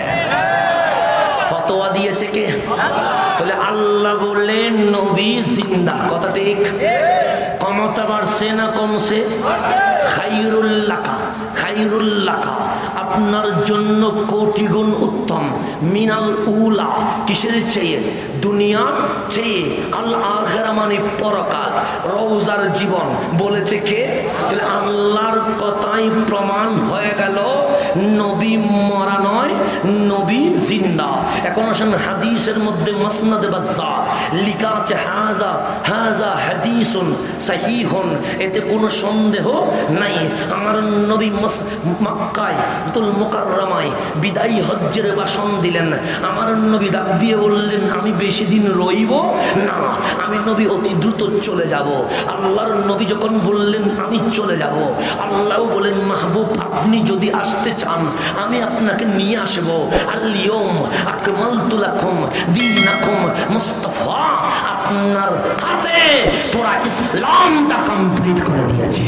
ফতোয়া দিয়েছে কে? তাহলে আল্লাহ বললেন নবী জিন্দা, কথা ঠিক? ক্ষমতা বাড়ছে না কমছে? খাইরুল্লাকা, খাইরুল্লাকা, আপনার জন্য কোটি গুণ উত্তম। মিনাল উলা, কিসের চেয়ে? দুনিয়ার চেয়ে। আল আখিরা মানে পরকাল, রওজার জীবন। বলেছে কে? তাহলে আল্লাহর কথাই প্রমাণ হয়ে গেল নবী মরা নয়, নবী জিন্দা। এখন আসেন হাদিসের মধ্যে মুসনাদ বাজ্জার লিখা আছে হাজা হাজা হাদিসুন সহিহুন, এতে কোনো সন্দেহ নাই। আমার নবী মক্কায় তুল মুকাররমায় বিদায়ী হজ্জের ভাষণ দিলেন। আমার নবী ডাক দিয়ে বললেন আমি বেশি দিন রইব না, আমি নবী অতি দ্রুত চলে যাব। আল্লাহর নবী যখন বললেন আমি চলে যাব, আল্লাহ বলেন মাহবুব আপনি যদি আসতে চান আমি আপনাকে নিয়ে আসব। আল-ইয়াউম আকমালতু লাকুম দীনাকুম, মুস্তাফা আপনার হাতে পুরা ইসলামটা কমপ্লিট করে দিয়েছি,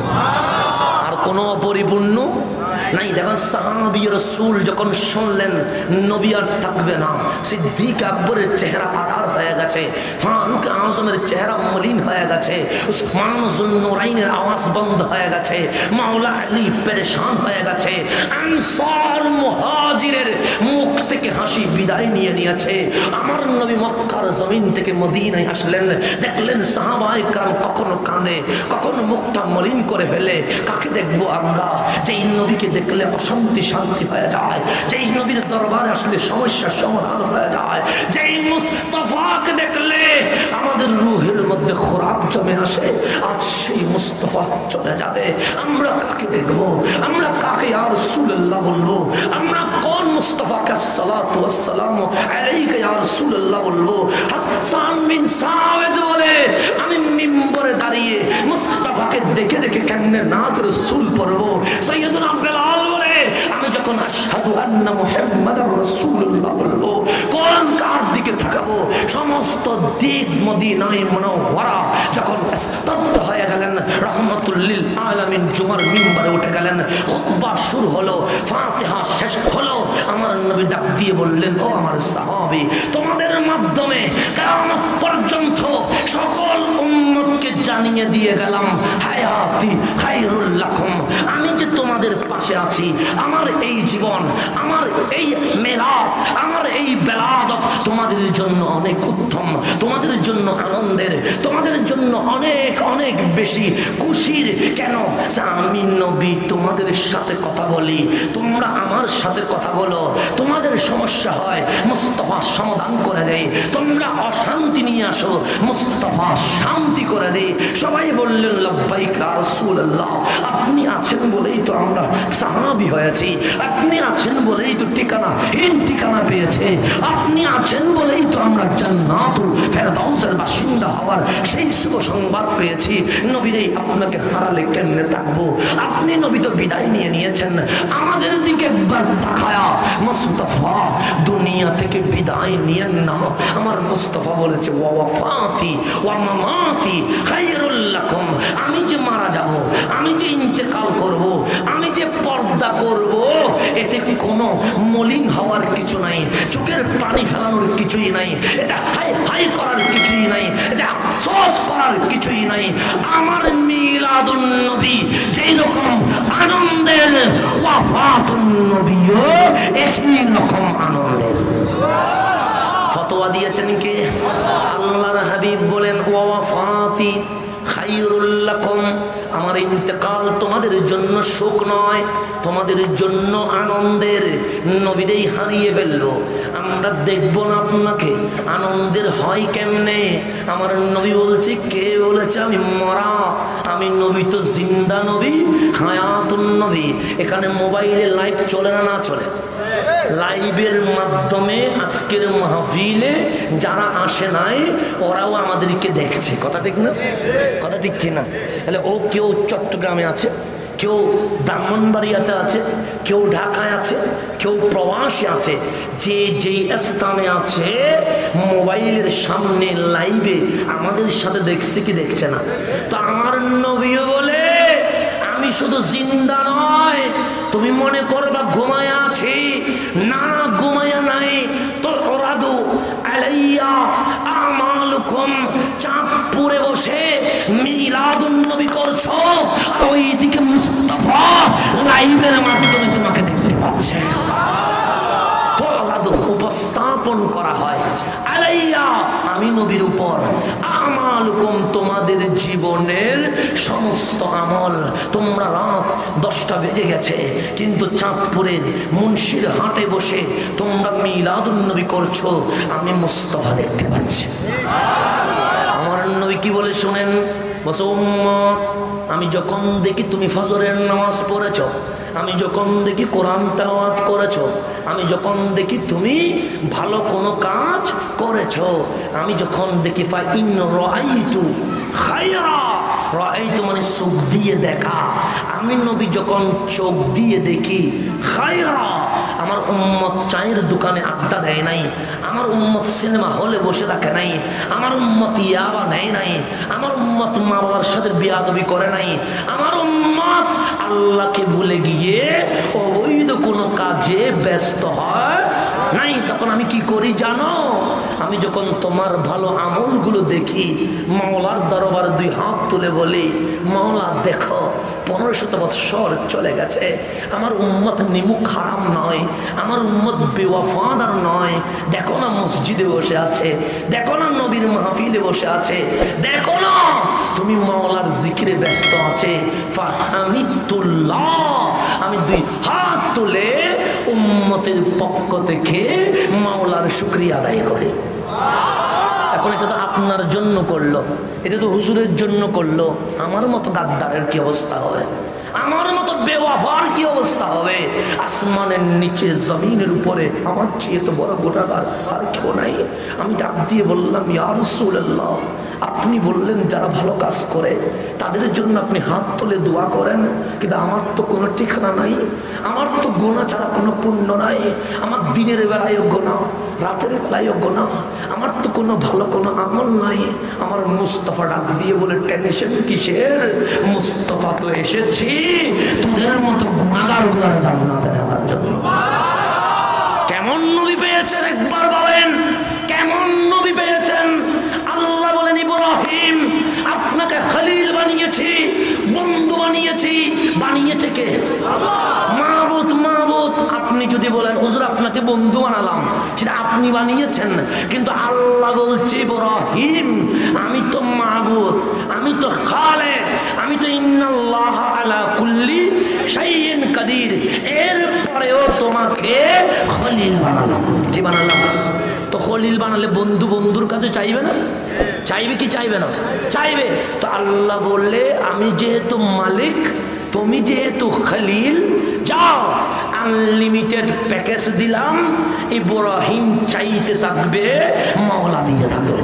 আর কোনো অপরিপূর্ণ নাই। দেখেন সাহাবী রাসূল যখন শুনলেন নবী আর থাকবে না, সিদ্দিক আকবরের চেহারা আধার হয়ে গেছে, ফারুক আজমের চেহারা মলিন হয়ে গেছে, উসমান যুন্নুরাইনের আওয়াজ বন্ধ হয়ে গেছে, মাওলা আলী পেরেশান হয়ে গেছে, আনসার মুহাজিরের মুখ থেকে হাসি বিদায় নিয়ে নিয়েছে। আমার নবী মক্কার জমিন থেকে মদিনায় আসলেন, দেখলেন সাহাবায়ে কেরাম কখনো কাঁদে, কখনো মুখটা মলিন করে ফেলে। কাকে দেখবো আমরা? যেই নবীকে দেখলে অশান্তি শান্তি হয়ে যায়, যেই নবীর দরবারে আসলে সমস্যার সমাধান হয়ে যায়, যেই মুস্তাফাকে দেখলে আমাদের রূহের মধ্যে খোরাক জমে আসে, আজ সেই মুস্তাফা চলে যাবে। আমরা কাকে দেখবো? আমরা কাকে ইয়া রাসূলুল্লাহ বলবো? আমরা কোন মুস্তাফাকে আসসালাতু ওয়াসসালামু আলাইকা ইয়া রাসূলুল্লাহ বলবো? হাসান বিন সাবিত বলে আমি মিম্বরে দাঁড়িয়ে মুস্তাফাকে দেখে দেখে কেমনে নাত রাসূল পড়বো। সাইয়্যিদুনা বেলাল বলে আমি যখন আশহাদু আন্না মুহাম্মাদার রাসূলুল্লাহ বলবো, কোন কার দিকে তাকাবো? সমস্ত দিক মদিনায়ে মুনাওয়ারা যখন স্তব্ধ হয়ে গেলেন, রাহমাতুল লিল আলামিন জুমার মিম্বরে উঠে গেলেন, খুতবা শুরু হলো, ফাতিহা শেষ হলো, আমার নবী ডাক দিয়ে বললেন ও আমার সাহাবী, তোমাদের মাধ্যমে কিয়ামত পর্যন্ত সকল উম্মতকে জানিয়ে দিয়ে গেলাম হায়াতি খায়রুল লাকুম, আমি যে তোমাদের পাশে আছি, আমার এই জীবন, আমার এই মিলাদ, আমার এই বেলাদত তোমাদের জন্য অনেক উত্তম, তোমাদের জন্য আনন্দের, তোমাদের জন্য অনেক অনেক বেশি খুশির। কেন? আমি নবী তোমাদের সাথে কথা বলি, তোমরা আমার সাথে কথা বলো, তোমাদের সমস্যা হয় মুস্তাফা সমাধান করে দেয়, তোমরা অশান্তি নিয়ে আসো মুস্তাফা শান্তি করে দেয়। সবাই বললেন লাব্বাইক ইয়া রাসূলুল্লাহ, আপনি আছেন বলেই তো আমরা সাহাবী হয়েছি, আপনি আছেন বলেই তো ঠিকানা পেয়েছে, আপনি আছেন বলেই তো আমরা জান্নাতুল ফেরদাউসের বাসিন্দা হওয়ার সেই শুভ সংবাদ পেয়েছি। নবীরে আপনাকে হারালে কেমনে থাকবো? আপনি নবী তো বিদায় নিয়ে নিয়েছেন, আমাদের দিকে একবার তাকায়া মুস্তাফা দুনিয়া থেকে বিদায় নিয়েন না। আমার মুস্তাফা বলেছে ওয়া ওয়াফাতি ওয়া মামাতি খায়রুল লাকুম, আমি যে মারা যাব, আমি যে ইন্তেকাল করব, আমি যে পর্দা করব, এতে কোনো মলিন হওয়ার কিছু নাই, চোখের পানি ফেলানোর কিছুই নাই, এটা হাই হাই করার কিছুই নাই, এটা আফসোস করার কিছুই নাই। আমার মিলাদুন নবী যেই রকম আনন্দের, ওয়াফাতুন নবীও একই রকম আনন্দের। ফতোয়া দিয়েছেন কে? আল্লাহর হাবিব বলেন ওয়া ওয়াফাতি খায়রুল লাকুম, আমার ইন্তেকাল তোমাদের জন্য শোক নয়, তোমাদের জন্য আনন্দের। নবীরেই হারিয়ে ফেললো, আমরা দেখব না আপনাকে, আনন্দের হয় কেমনে? আমার নবী বলছে, কে বলেছে আমি মরা? আমি নবী তো জিন্দা নবী, হায়াতুন নবী। এখানে মোবাইলে লাইভ চলে না? না চলে? লাইভের মাধ্যমে আজকের মাহফিলে যারা আসে নাই ওরাও আমাদেরকে দেখছে। কথা ঠিক না? কথা ঠিক কিনা? তাহলে ও কেউ চট্টগ্রামে আছে, কেউ ব্রাহ্মণবাড়িয়াতে আছে, কেউ ঢাকায় আছে, কেউ প্রবাসে আছে, যে যেই স্থানে আছে মোবাইলের সামনে লাইভে আমাদের সাথে দেখছে কি দেখছে না? তো আমার নবীও বলে আমি শুধু জিন্দা নয়, তুমি মনে করবা ঘুমায়া আছি, না ঘুমায়া নাই। তো ওরাদু আলাইয়া আমালুকুম, চাঁদপুরে বসে মিলাদুন নবী করছো, আর ওইদিকে মুস্তাফা লাইভের মাধ্যমে তোমাকে দেখতে পাচ্ছে। তো ওরাদু উপস্থাপন করা হয় আলাইয়া, আমি নবীর উপর, আমালুকুম, তোমাদের জীবনের সমস্ত আমল। তোমরা রাত 10টা বেজে গেছে কিন্তু চাঁদপুরের মুন্সির হাটে বসে তোমরা মিলাদুন নবী করছো, আমি মুস্তাফা দেখতে পাচ্ছি। আমার নবী কি বলে শুনেন? বসে উম্মত, আমি যখন দেখি তুমি ফজরের নামাজ পড়েছ, আমি যখন দেখি কোরআন তেলাওয়াত করেছ, আমি যখন দেখি তুমি ভালো কোনো কাজ করেছ, আমি যখন দেখি ফাইন রাআইতু খায়রা, রাআইতু মানে চোখ দিয়ে দেখা, আমি নবী যখন চোখ দিয়ে দেখি খায়রা, আমার উম্মত চায়ের দোকানে আড্ডা দেয় নাই, আমার উম্মত সিনেমা হলে বসে থাকে নাই, আমার উম্মত ইয়াবা নেয় নাই, আমার উম্মত মা বাবার সাথে বিয়াদবি করে নাই, আমার উম্মত আল্লাহকে ভুলে গিয়ে অবৈধ কোনো কাজে ব্যস্ত হয় নাই। তখন আমি কি করি জানো? আমি যখন তোমার ভালো আমলগুলো দেখি, মাওলার দরবার 2 হাত তুলে বলি, মাওলা দেখো 1500 বৎসর চলে গেছে, আমার উম্মত নিমুখ হারাম নয়, আমার উম্মত বেওয়াফাদার নয়। দেখো না মসজিদে বসে আছে, দেখো না নবীর মাহফিলে বসে আছে, দেখো না তুমি মাওলার জিকিরে ব্যস্ত আছে। ফাহামিদুল্লাহ, আমি 2 হাত তুলে উম্মতের পক্ষ থেকে মাওলার শুকরিয়া আদায় করি। এখন এটা তো আপনার জন্য করলো, এটা তো হুজুরের জন্য করলো, আমার মতো গাদ্দারের কি অবস্থা হবে? আমার মতো বেওয়াফার কি অবস্থা হবে? আসমানের নিচে জমিনের উপরে আমার চেয়ে তো বড় গুনাহগার আর কেউ নাই। আমি ডাক দিয়ে বললাম, ইয়া রাসূলুল্লাহ, আপনি বললেন যারা ভালো কাজ করে তাদের জন্য আপনি হাত তুলে দোয়া করেন, কিন্তু আমার তো কোনো ঠিকানা নাই, আমার তো গুনাহ ছাড়া কোনো পুণ্য নাই, আমার দিনের বেলায়ও গুনাহ, রাতের বেলায়ও গুনাহ, আমার তো কোনো ভালো কোনো আমল নাই। আমার মুস্তাফা ডাক দিয়ে বলে, টেনশন কিসের? মুস্তাফা তো এসেছি তোদের মতো গুনাহগার গুলার জান্নাতে নেওয়ার জন্য। কেমন নবী পেয়েছেন একবার বলেন, কেমন নবী পেয়েছেন? আল্লাহ বলেন, ইব্রাহিম আপনাকে খলিল বানিয়েছি, বন্ধু বানিয়েছি। বানিয়েছে কে? মাবুদ। মাবুদ আপনি যদি বলেন হুজুর আপনাকে বন্ধু বানালাম, সেটা আপনি বানিয়েছেন, কিন্তু আল্লাহ বলছে ইব্রাহিম আমি তো মাবুদ, আমি তো খালেক, আমি তো ইন্নাল্লাহ আলা কুল্লি শাইইন কাদির, এরপরেও তোমাকে খলিল বানালাম। কি বানালাম? তো খলিল বানালে বন্ধু বন্ধুর কাছে চাইবে না? চাইবে কি চাইবে না? চাইবে। তো আল্লাহ বললে আমি যেহেতু মালিক, তুমি যেহেতু খলিল, যাও আনলিমিটেড প্যাকেজ দিলাম, ইব্রাহিম চাইতে থাকবে মাওলা দিয়ে থাকবে।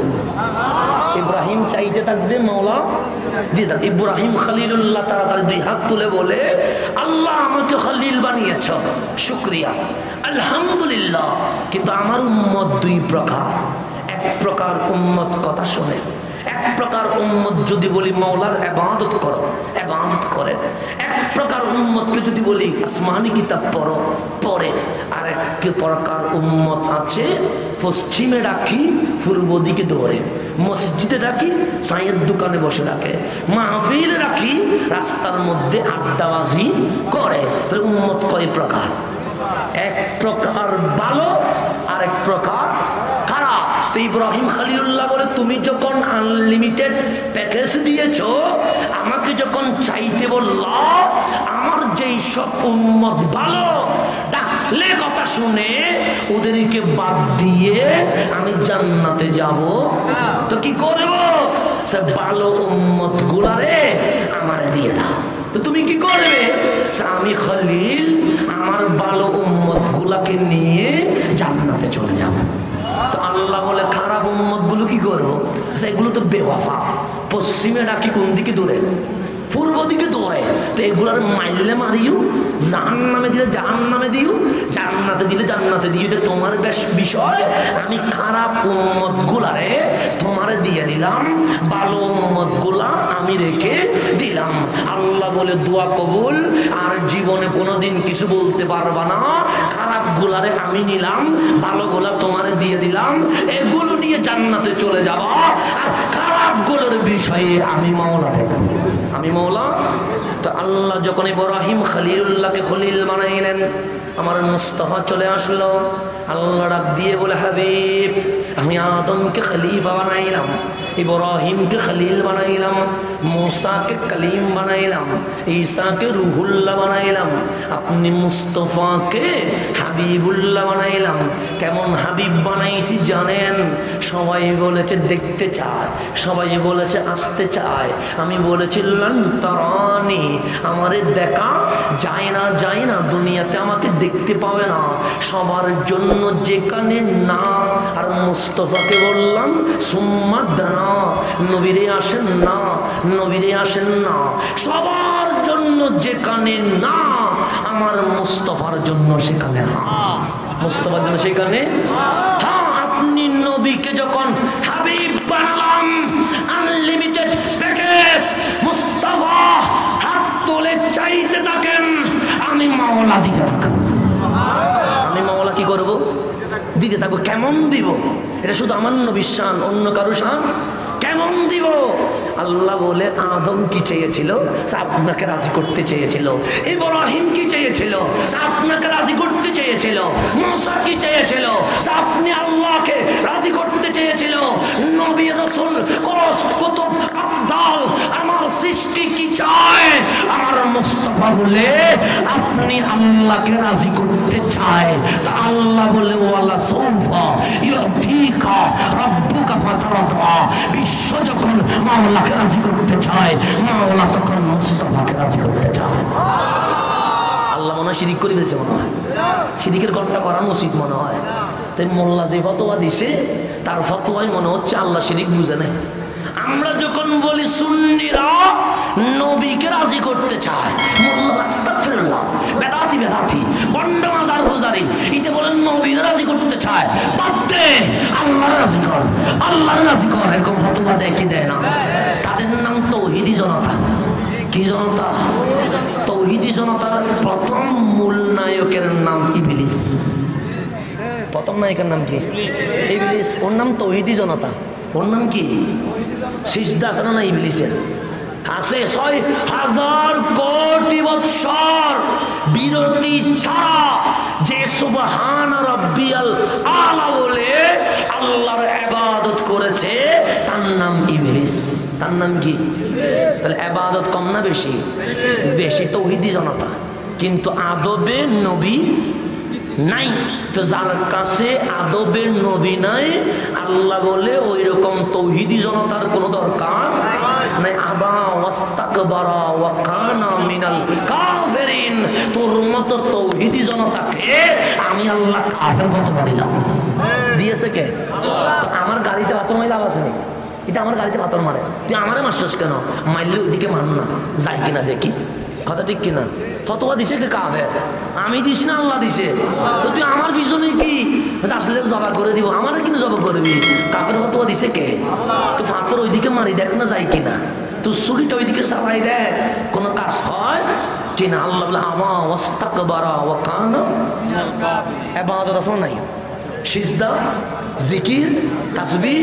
ইব্রাহিম চাইতে থাকবে মাওলা দিয়ে থাকবে। ইব্রাহিম খলিলুল্লাহ তাড়াতাড়ি 2 হাত তুলে বলে, আল্লাহ আমাকে খলিল বানিয়েছ, শুকরিয়া, আলহামদুলিল্লাহ। কিন্তু আমার উম্মত 2 প্রকার। এক প্রকার উম্মত কথা শোনে, এক প্রকার উম্মত যদি বলি মাওলার ইবাদত করো, ইবাদত করে। এক প্রকার উম্মতকে যদি বলি আসমানি কিতাব পড়ো, পড়ে। আর এক প্রকার উম্মত আছে পশ্চিমে ডাকি পূর্ব দিকে দৌড়ে, মসজিদে ডাকি চায়ের দোকানে বসে রাখে, মাহফিলে রাখি রাস্তার মধ্যে আড্ডাবাজি করে। তাহলে উম্মত কয় প্রকার? এক প্রকার ভালো, আর এক প্রকার খারাপ। তো ইব্রাহিম খলিলুল্লাহ বলে, তুমি যখন আনলিমিটেড প্যাকেজ দিয়েছো, আমাকে যখন চাইতে বললা, আমার যেই সব উম্মত ভালো ডাকলে কথা শুনে ওদেরকে বাদ দিয়ে আমি জান্নাতে যাব, তো কি করব? সে ভালো উম্মত গুলারে আমারে দিয়ে দাও। তো তুমি কি করবে? আমি খলিল আমার ভালো উম্মত গুলো গুলাকে নিয়ে জান্নাতে চলে যাব। তো আল্লাহ বলে খারাপ উম্মত গুলো কি করো? এগুলো তো বেওয়াফা, পশ্চিমে নাকি কোন দিকে দূরে, পূর্ব দিকে দৌড়ে। তো এগুলার মাইলে মারিও, জাহান নামে দিলে জাহান নামে দিও, জান্নাতে দিলে জান্নাতে দিও। এটা তোমার বেশ বিষয়। আমি খারাপ উম্মত গুলারে তোমারে দিয়ে দিলাম, ভালো উম্মত গুলা আমি রেখে দিলাম। আল্লাহ বলে দোয়া কবুল। আর জীবনে কোনোদিন কিছু বলতে পারবা না। খারাপ গুলারে আমি নিলাম, ভালো গুলা তোমারে দিয়ে দিলাম, এগুলো নিয়ে জান্নাতে চলে যাবা। আর খারাপ গুলোর বিষয়ে আমি মাওলা দেখব, আমি মৌলা। তো আল্লাহ যখন ইব্রাহিম খলিলুল্লাহকে খলিল বানাইলেন, আমার মুস্তাফা চলে আসলো। আল্লাহ ডাক দিয়ে বলে হাবিব, আমি আদমকে খলিফা বানাইলাম, ইব্রাহিমকে খলিল বানাইলাম, মুসাকে কলিম বানাইলাম, ঈসাকে রুহুল্লাহ বানাইলাম, আপনি মুস্তাফাকে হাবিবুল্লাহ বানাইলাম। কেমন হাবিব বানাইছি জানেন? সবাই বলেছে দেখতে চায়, সবাই বলেছে আসতে চায়। আমি বলেছি লান্তারানি, আমারে দেখা যায় না, যায় না, দুনিয়াতে আমাকে দেখতে পাবে না। সবার জন্য যেখানে না। আর মুস্তাফাকে বললাম সুম্মা দানা, নবীরে আসেন না, নবীরে আসেন না। সবার জন্য যেখানে না, আমার মুস্তাফার জন্য সেখানে হ্যাঁ, মুস্তাফার জন্য সেখানে হ্যাঁ। আপনি নবীকে যখন হাবিব বানালাম, আনলিমিটেড প্যাকেজ, মুস্তাফা হাত তুলে চাইতে থাকেন, আমি মাওলা দিতে থাকবো। আমি মাওলা কি করব? দিতে থাকবো। কেমন দিব? এটা শুধু আমার নবীর শান, অন্য কারো শান? কেমন দিব? আল্লাহ বলে আদম কি চেয়েছিল? আপনাকে রাজি করতে চেয়েছিল। ইব্রাহিম কি চেয়েছিল? আপনাকে রাজি করতে চেয়েছিল। মুসা কি চেয়েছিল? আপনি আল্লাহকে রাজি করতে চেয়েছিল। নবী রাসূল কুতুব আব্দাল আমার সৃষ্টি কি চায়? আমার মুস্তাফা বলে আপনি আল্লাহকে রাজি করতে চায়। তা আল্লাহ বলে ওয়ালা সাউফা ইউতিকা রাব্বুকা ফাতারদা। বিশ্ব যখন মাওলাকে রাজি করতে চায়, মাওলা তখন মুস্তাফাকে রাজি করতে চায়। আল্লাহ মনে হয় শিরিক করে ফেলছে, মনে হয় শিরিকের ঘটনা করানো উচিত মনে হয়। তাই মোল্লা যে ফতোয়া দিছে তার ফতোয়াই মনে হচ্ছে আল্লাহ শিরিক বুঝে নেয়। আমরা যখন বলি সুন্নিরা নবীকে রাজি করতে চায়, মোল্লা আস্তাগফিরুল্লাহ, বেদাতি বেদাতি বন্ড মাজার হুজারি ইতে বলেন নবীকে রাজি করতে চায়। বাদ দে, আল্লাহর রাজি কর, আল্লাহর রাজি কর, এরকম ফতোয়া দেয় কি দেয় না? তাদের নাম তৌহিদি জনতা। কি জনতা? তৌহিদি জনতার প্রথম মূল নায়কের নাম ইবলিস। প্রথম নায়কের নাম কি? ইবলিস। ওর নাম তৌহিদি জনতা। ওর নাম কি? সিজদা আছে না ইবলিসের? আছে। ৬,০০০ কোটি বৎসর বিরতি ছাড়া যে সুবহান রাব্বিয়াল আলা বলে আল্লাহর ইবাদত করেছে তার নাম ইবলিস। তার নাম কি? তাহলে ইবাদত কম না বেশি? বেশি। তৌহিদি জনতা। কিন্তু আদবের নবী নাই। তো যার কাছে আদবের নবী নাই, আল্লাহ বলে ওই রকম তৌহিদি জনতার কোনো দরকার নাই। আবা ওয়াস্তাকবারা ওয়া কানা মিনাল কাফিরিন। তোর মতো তৌহিদি জনতাকে আমি আল্লাহ কাফের ফতোয়া দিলাম। দিয়েছে কে? তো আমার গাড়িতে পাথর মাইলে আওয়াজ নেই, এটা আমার গাড়িতে পাথর মারে, তুই আমারে মারছিস কেন? মারলে ওইদিকে মান না, যাই কিনা দেখি। কথা ঠিক কিনা? ফতোয়া দিছে কে? কাফের। আমি দিছি না আল্লাহ দিছে? তো তুই আমার পিছনে কি আসলে জবাব করে দিব? আমার কিনা জবাব করবি? কাফের ফতোয়া দিছে কে? তো ফাতর ওইদিকে মারি দেখ না যায় কিনা, তুই ছুরিটা ওইদিকে চালাই দেখ কোনো কাজ হয় কিনা। আল্লাহ বলে আমা ওয়াস্তাকবারা ওয়া কানা। ইবাদত আছে নাই? সিজদা, জিকির, তাসবিহ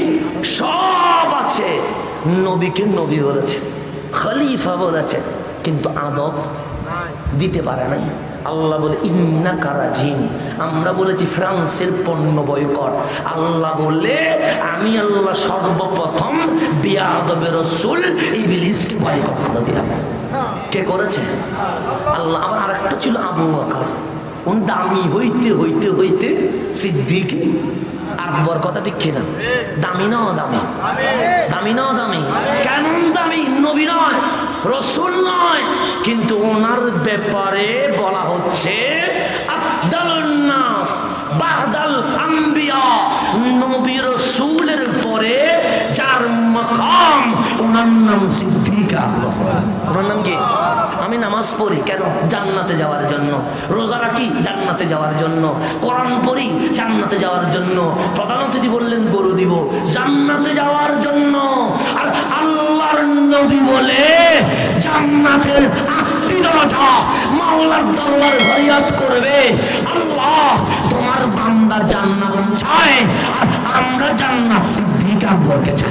সব আছে। নবীকে নবী বলেছে, খলিফা বলেছে, কিন্তু আদব দিতে পারে নাই। আল্লাহ বলে ইন্নাকা রাজিম। আমরা বলেছি ফ্রান্সের পণ্য বয়কট। আল্লাহ বলে আমি আল্লাহ সর্বপ্রথম বেয়াদবের রাসূল ইবলিসকে বয়কট করে দিলাম। কে করেছে? আল্লাহ। আবার আরেকটা ছিল আবু বকর, উনি দামি হইতে হইতে হইতে সিদ্দিক আকবর। কথা ঠিক কিনা? দামি না দামি? দামি না দামি? কেমন দামি? নবী নয়, রাসূল নয়, কিন্তু ওনার ব্যাপারে বলা হচ্ছে আফদালুন নাস নাস বাদাল আম্বিয়া, নবী রাসূলের পরে যার মাকাম ওনার নাম সিদ্দিক আকবর। ওনার নাম কি? আমি নামাজ পড়ি কেন? জান্নাতে যাওয়ার জন্য। রোজা রাখি জান্নাতে যাওয়ার জন্য। কোরআন পড়ি জান্নাতে যাওয়ার জন্য। প্রধান অতিথি বললেন গরু দিব, জান্নাতে যাওয়ার জন্য। আর আল্লাহর নবী বলে জান্নাতের 8টি দরজা মাওলার দরবারে ফরিয়াদ করবে, আল্লাহ তোমার বান্দা জান্নাত চায় আর আমরা জান্নাত সিদ্দিক আকবরকে চাই।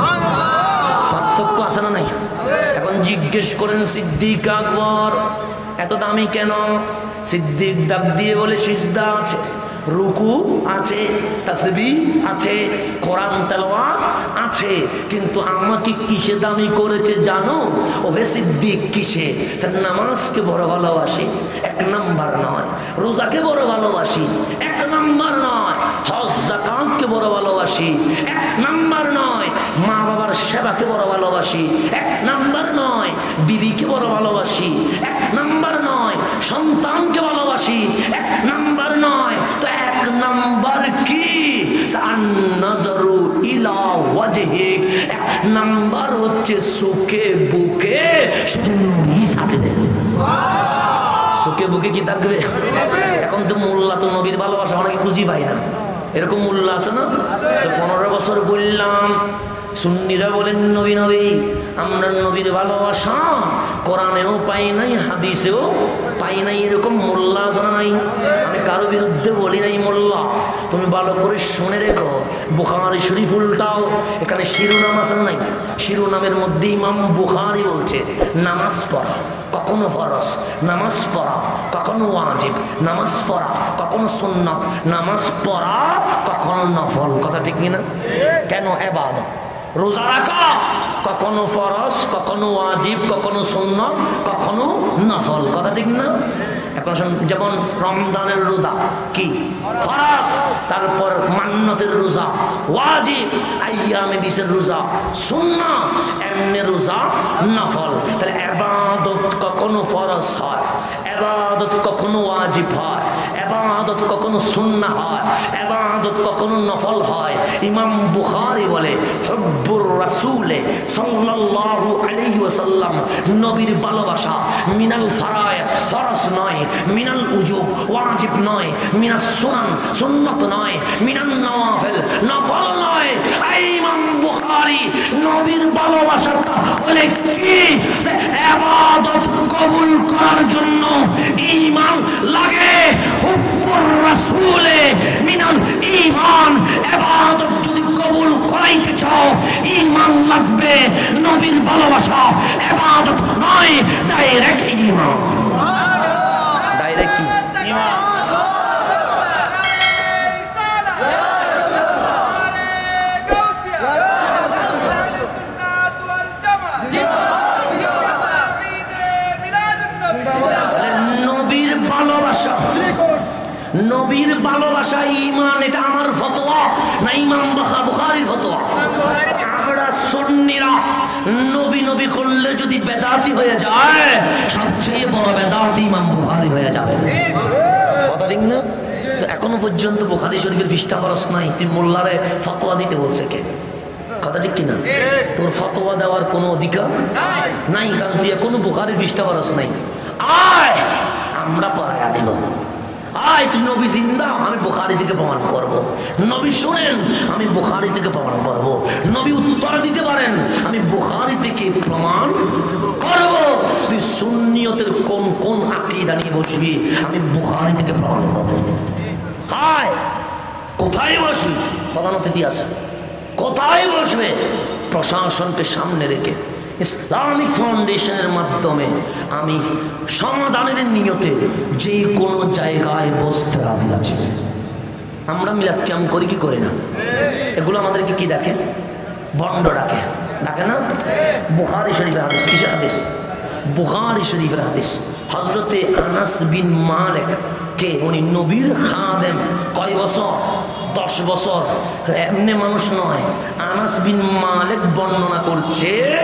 পার্থক্য আছে না নাই? এখন জিজ্ঞেস করেন সিদ্দিক আকবর এত দামি কেন? সিদ্দিক ডাক দিয়ে বলে সিজদা আছে, রুকু আছে, তাসবিহ আছে, কোরআন তেলাওয়াত আছে, কিন্তু আমাকে কিসে দামি করেছে জানো? ওহে সিদ্দিক কিসে? নামাজকে বড় ভালোবাসি, 1 নাম্বার নয়। রোজাকে বড় ভালোবাসি, 1 নাম্বার নয়। হজ যাকাতকে বড় ভালোবাসি, 1 নাম্বার নয়। মা বাবার সেবাকে বড় ভালোবাসি, 1 নাম্বার নয়। বিবিকে বড় ভালোবাসি, 1 নাম্বার নয়। সন্তানকে ভালোবাসি, 1 নাম্বার নয়। তো 1 নাম্বার কি? আন-নাযরু ইলা ওয়াজহিক। 1 নাম্বার হচ্ছে সুখে বুকে শুধু নবী থাকবে। সুখে বুকে কি থাকবে? এখন তো মোল্লা তো নবীর ভালোবাসা অনেকে খুঁজি পাই না। এরকম মোল্লা আছে না? 15 বছর বললাম, সুন্নিরা বলেন নবী নবী, আমরা নবীর ভালোবাসা কোরআনেও পাই নাই, হাদিসেও পাই নাই। এরকম মোল্লা আছে না নাই? আমি কারো বিরুদ্ধে বলি নাই। মোল্লা তুমি ভালো করে শুনে রেখো, বুখারী শরীফ উল্টাও, এখানে শিরোনাম আছে নাই? শিরোনামের মধ্যে ইমাম বুখারী বলছে নামাজ পড়া কখনো ফরজ, নামাজ পড়া কখনো ওয়াজিব, নামাজ পড়া কখনো সুন্নাত, নামাজ পড়া কখনো নফল। কথা ঠিক কিনা? কেন? ইবাদত। রোজা রাখা কখনো ফরজ, কখনো ওয়াজিব, কখনো সুন্নাত, কখনো নফল। কথা ঠিক না? এখন যেমন রমজানের রোজা কি ফরজ, তারপর মান্নতের রোজা ওয়াজিব, আইয়ামে 20-এর রোজা সুন্নাত, এমনি রোজা নফল। তাহলে ইবাদত কখনো ফরজ হয়, ইবাদত কখনো ওয়াজিব হয়, ইবাদত কখনো সুন্নাহ হয়, ইবাদত কখনো নফল হয়। ইমাম বুখারী বলে হুব্বুর রাসূলে সাল্লাল্লাহু আলাইহি ওয়াসাল্লাম, নবীর ভালোবাসা মিনাল ফারায়েদ, ফরজ নয়, মিনাল উজুব, ওয়াজিব নয়, মিনাস সুনান, সুন্নাত নয়, মিনান নওয়াফিল, নফল নয়। ইমাম বুখারী নবীর ভালোবাসাটা বলে কি? যে ইবাদত কবুল করার জন্য ঈমান লাগে। হুব্বুর রাসূলে মিনাল ঈমান, ইবাদত যদি কবুল করাইতে চাও ঈমান লাগবে। নবীর ভালোবাসা ইবাদত নয়, ডাইরেক্ট ঈমান। ডাইরেক্ট কি? ঈমান। নবীর ভালোবাসা, নবীর ভালোবাসা ঈমান। এটা আমার ফতোয়া না, ইমাম বুখারীর ফতোয়া। আমরা সুন্নিরা নবী নবী করলে যদি বেদাতি হয়ে যায়, সবচেয়ে বড় বেদাতি ইমাম বুখারী হয়ে যাবে। কথা ঠিক না? তো এখনো পর্যন্ত বুখারী শরীফের পৃষ্ঠা খরচ নাই, তুই মোল্লারে ফতোয়া দিতে বলছে কে? কথা ঠিক কিনা? তোর ফতোয়া দেওয়ার কোনো অধিকার নাই, কারণ তুই এখনো বুখারীর পৃষ্ঠা খরচ নাই। আয় আমরা পড়ায়া দিব। আয় তুই নবী জিন্দা, আমি বুখারী থেকে প্রমাণ করব। নবী শুনেন, আমি বুখারী থেকে প্রমাণ করব। নবী উত্তর দিতে পারেন, আমি বুখারী থেকে প্রমাণ করব। তুই সুন্নিয়তের কোন কোন আকীদা নিয়ে বসবি, আমি বুখারী থেকে প্রমাণ করব। আয় কোথায় বসবি? প্রধান অতিথি আছে, কোথায় বসবে? প্রশাসনকে সামনে রেখে ইসলামিক ফাউন্ডেশনের মাধ্যমে আমি সমাধানের নিয়তে যে কোনো জায়গায় বসতে রাজি আছি। আমরা মিলাদ কিয়াম করি কি করি না? এগুলো আমাদেরকে কি ডাকে? বন্ড ডাকে, ডাকে না? বুখারী শরীফের হাদিস। কিসের হাদিস? বুখারী শরীফের হাদিস। হযরতে আনাস বিন মালিক কে, উনি নবীর খাদেম। কয় বছর? 10 বছর। এমনি মানুষ নয়। আনাস বিন মালিক বর্ণনা করছে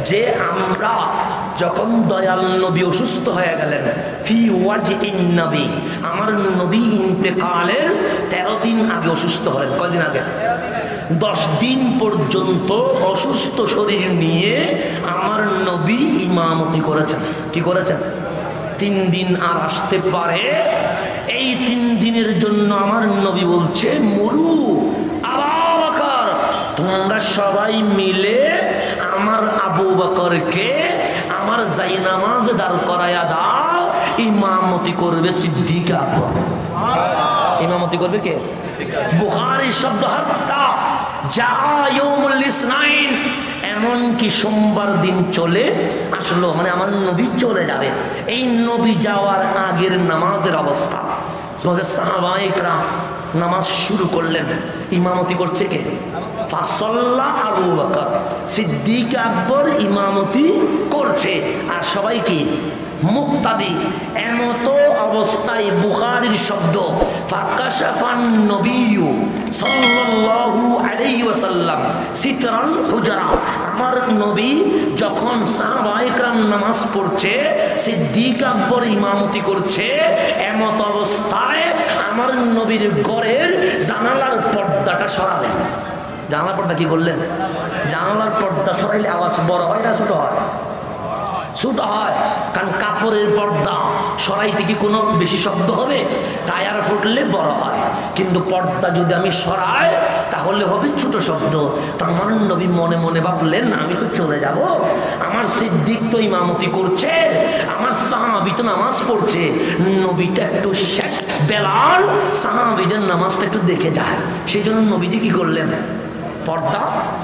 যে আমরা যখন দয়াল নবী অসুস্থ হয়ে গেলেন, ফি ওয়াজইন নবী, আমার নবী ইন্তেকালের 13 দিন আগে অসুস্থ হলেন। কয়দিন আগে? 10 দিন পর্যন্ত অসুস্থ শরীর নিয়ে আমার নবী ইমামতি করেছেন। কি করেছেন? 3 দিন আর আসতে পারে। এই 3 দিনের জন্য আমার নবী বলছে, মুরু আবু বকর, তোমরা সবাই মিলে আমার আবু বকরকে আমার জায়নামাজ দাঁড় করায়া দাও, ইমামতি করবে সিদ্দিক আকবর। ইমামতি করবে কে? বুখারী শব্দ হাত্তা যা ইয়াউমুল ইসনাইন, এমনকি সোমবার দিন চলে আসলো, মানে আমার নবী চলে যাবে। এই নবী যাওয়ার আগের নামাজের অবস্থা, সাহাবায়ে কেরাম নামাজ শুরু করলেন। ইমামতি করছে কে? ফাসাল্লা আবু বকর, সিদ্দিক আকবর ইমামতি করছে, আর সবাই কি? মুক্তাদি। এমতো অবস্থায় বুখারীর শব্দ ফাকাশাফান নবিয়্যু সাল্লাল্লাহু আলাইহি ওয়াসাল্লাম সিতরাল হুজরা, আমার নবী যখন সাহাবায়ে কেরাম নামাজ পড়ছে, সিদ্দিক আকবর ইমামতি করছে, এমত অবস্থায় আমার নবীর ঘরের জানালার পর্দাটা সরালেন। জানালার পর্দা কি করলেন? জানালার পর্দা সরাইলে আওয়াজ বড় হয় না ছোট হয়? ছোট হয়, কারণ কাপড়ের পর্দা সরাইতে কি কোনো বেশি শব্দ হবে? টায়ার ফুটলে বড় হয়, কিন্তু পর্দা যদি আমি সরাই তাহলে হবে ছোট শব্দ। তো আমার নবী মনে মনে ভাবলেন, আমি তো চলে যাব, আমার সিদ্দিক তো ইমামতি করছে, আমার সাহাবী তো নামাজ পড়ছে, নবীটা একটু শেষ বেলাল সাহাবীদের নামাজটা একটু দেখে যায়। সেই জন্য নবীজি কি করলেন? পর্দা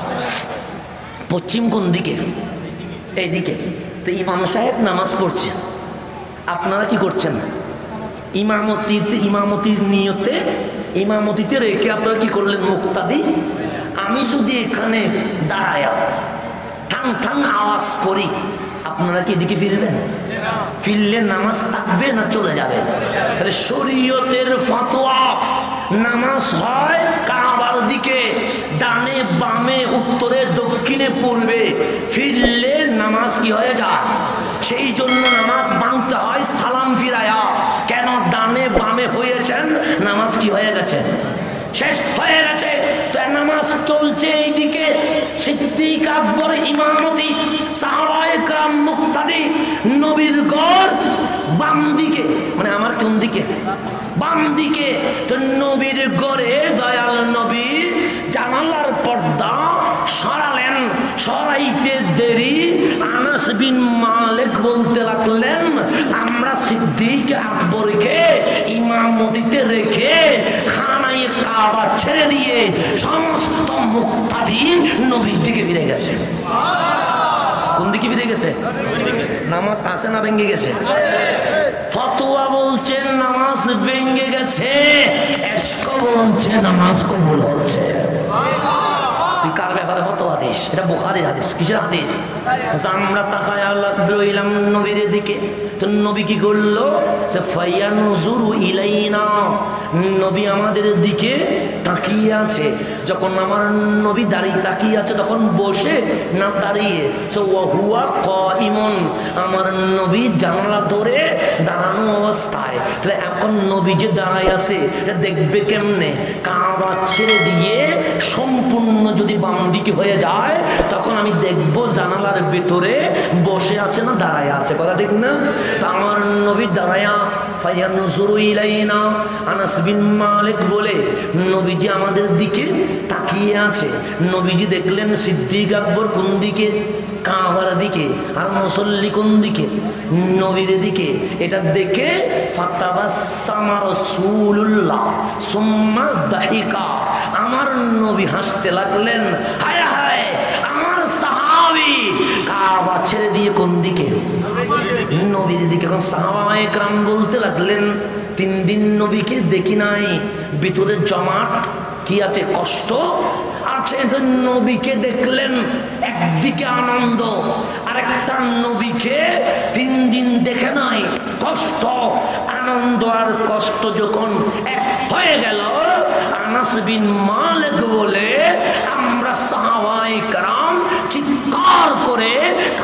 পশ্চিম কোন দিকে? এইদিকে। তো ইমাম সাহেব নামাজ পড়ছে, আপনারা কি করছেন? ইমামতির নিয়তে ইমামতিতে রেখে আপনারা কি করলেন? মুক্তাদি। আমি যদি এখানে দাঁড়ায়া ঠাং ঠাং আওয়াজ করি, আপনারা কি এদিকে ফিরবেন? ফিরলে নামাজ থাকবে না চলে যাবে? তাহলে শরীয়তের ফতোয়া, নামাজ হয় কাবার দিকে, ডানে বামে উত্তরে দক্ষিণে পূর্বে, ফিরলে নামাজ কি হয়ে যায়? সেই জন্য নামাজ ভাঙতে হয় সালাম ফিরায়া। কেন? ডানে বামে হয়েছেন, নামাজ কি হয়ে গেছে? শেষ হয়ে গেছে। তো নামাজ চলছে এইদিকে, সিদ্দিক আকবর ইমামতি, সাহাবায়ে কেরাম মুক্তাদি, নবীর ঘর বাম দিকে, মানে আমার কোন দিকে? বাম দিকে। তো নবীর ঘরে দয়াল নবী জানালার পর্দা সরালেন। সরাইতে দেরি আনাস বিন মালিক বলতে লাগলেন, আমরা সিদ্দিক আকবরকে ইমামতিতে রেখে খানায়ে কাবা ছেড়ে দিয়ে সমস্ত মুক্তাদি নবীর দিকে ফিরে গেছে। কোন দিকে ফিরে গেছে? নামাজ আছে না ভেঙে গেছে? ফতোয়া বলছেন নামাজ ভেঙে গেছে, এশক বলছে নামাজ কবুল হচ্ছে। তুই কার ব্যাপারে ফতোয়া দিস? এটা বুখারীর হাদিস। কিসের হাদিস? আমরা তাকায় রইলাম নবীর দিকে। তো নবী কি করলো? সে ফায়ানজুরু ইলাইনা, নবী আমাদের দিকে তাকিয়ে আছে। যখন আমার নবী দাঁড়িয়ে তাকিয়ে আছে, তখন বসে না দাঁড়িয়ে? সে ওয়াহুয়া কাইমুন, আমার নবী জানালা ধরে দাঁড়ানো অবস্থায়। তাহলে এখন নবী যে দাঁড়ায় আছে, এটা দেখবে কেমনে? কাবা ছেড়ে দিয়ে সম্পূর্ণ যদি বাম দিকে হয়ে যায়, তখন আমি দেখবো জানালার ভেতরে বসে আছে না দাঁড়ায় আছে। কথা ঠিক না? তো আমার নবী দাঁড়ায়া ফায়ানজুরু ইলাইনা, আনাস বিন মালিক বলে নবীজি আমাদের দিকে তাকিয়ে আছে। নবীজি দেখলেন সিদ্দিক আকবর কোন দিকে? কাবার দিকে। আর মুসল্লি কোন দিকে? নবীর দিকে। এটা দেখে ফাতাবাসসামা রাসূলুল্লাহ সুম্মা দাহিকা, আমার নবী হাসতে লাগলেন। হায় হায়, আমার সাহাবী কাবা ছেড়ে দিয়ে কোন দিকে? নবীর দিকে। এখন সাহাবায়ে কেরাম বলতে লাগলেন, 3 দিন নবীকে দেখি নাই, ভিতরে জমাট কি আছে? কষ্ট আছে। নবীকে দেখলেন, একদিকে আনন্দ, আরেকটা নবীকে 3 দিন দেখে নাই, কষ্ট। আনন্দ আর কষ্ট যখন এক হয়ে গেল, আনাস বিন মালিক বলে আমরা সাহাবায়ে কেরাম চিৎকার করে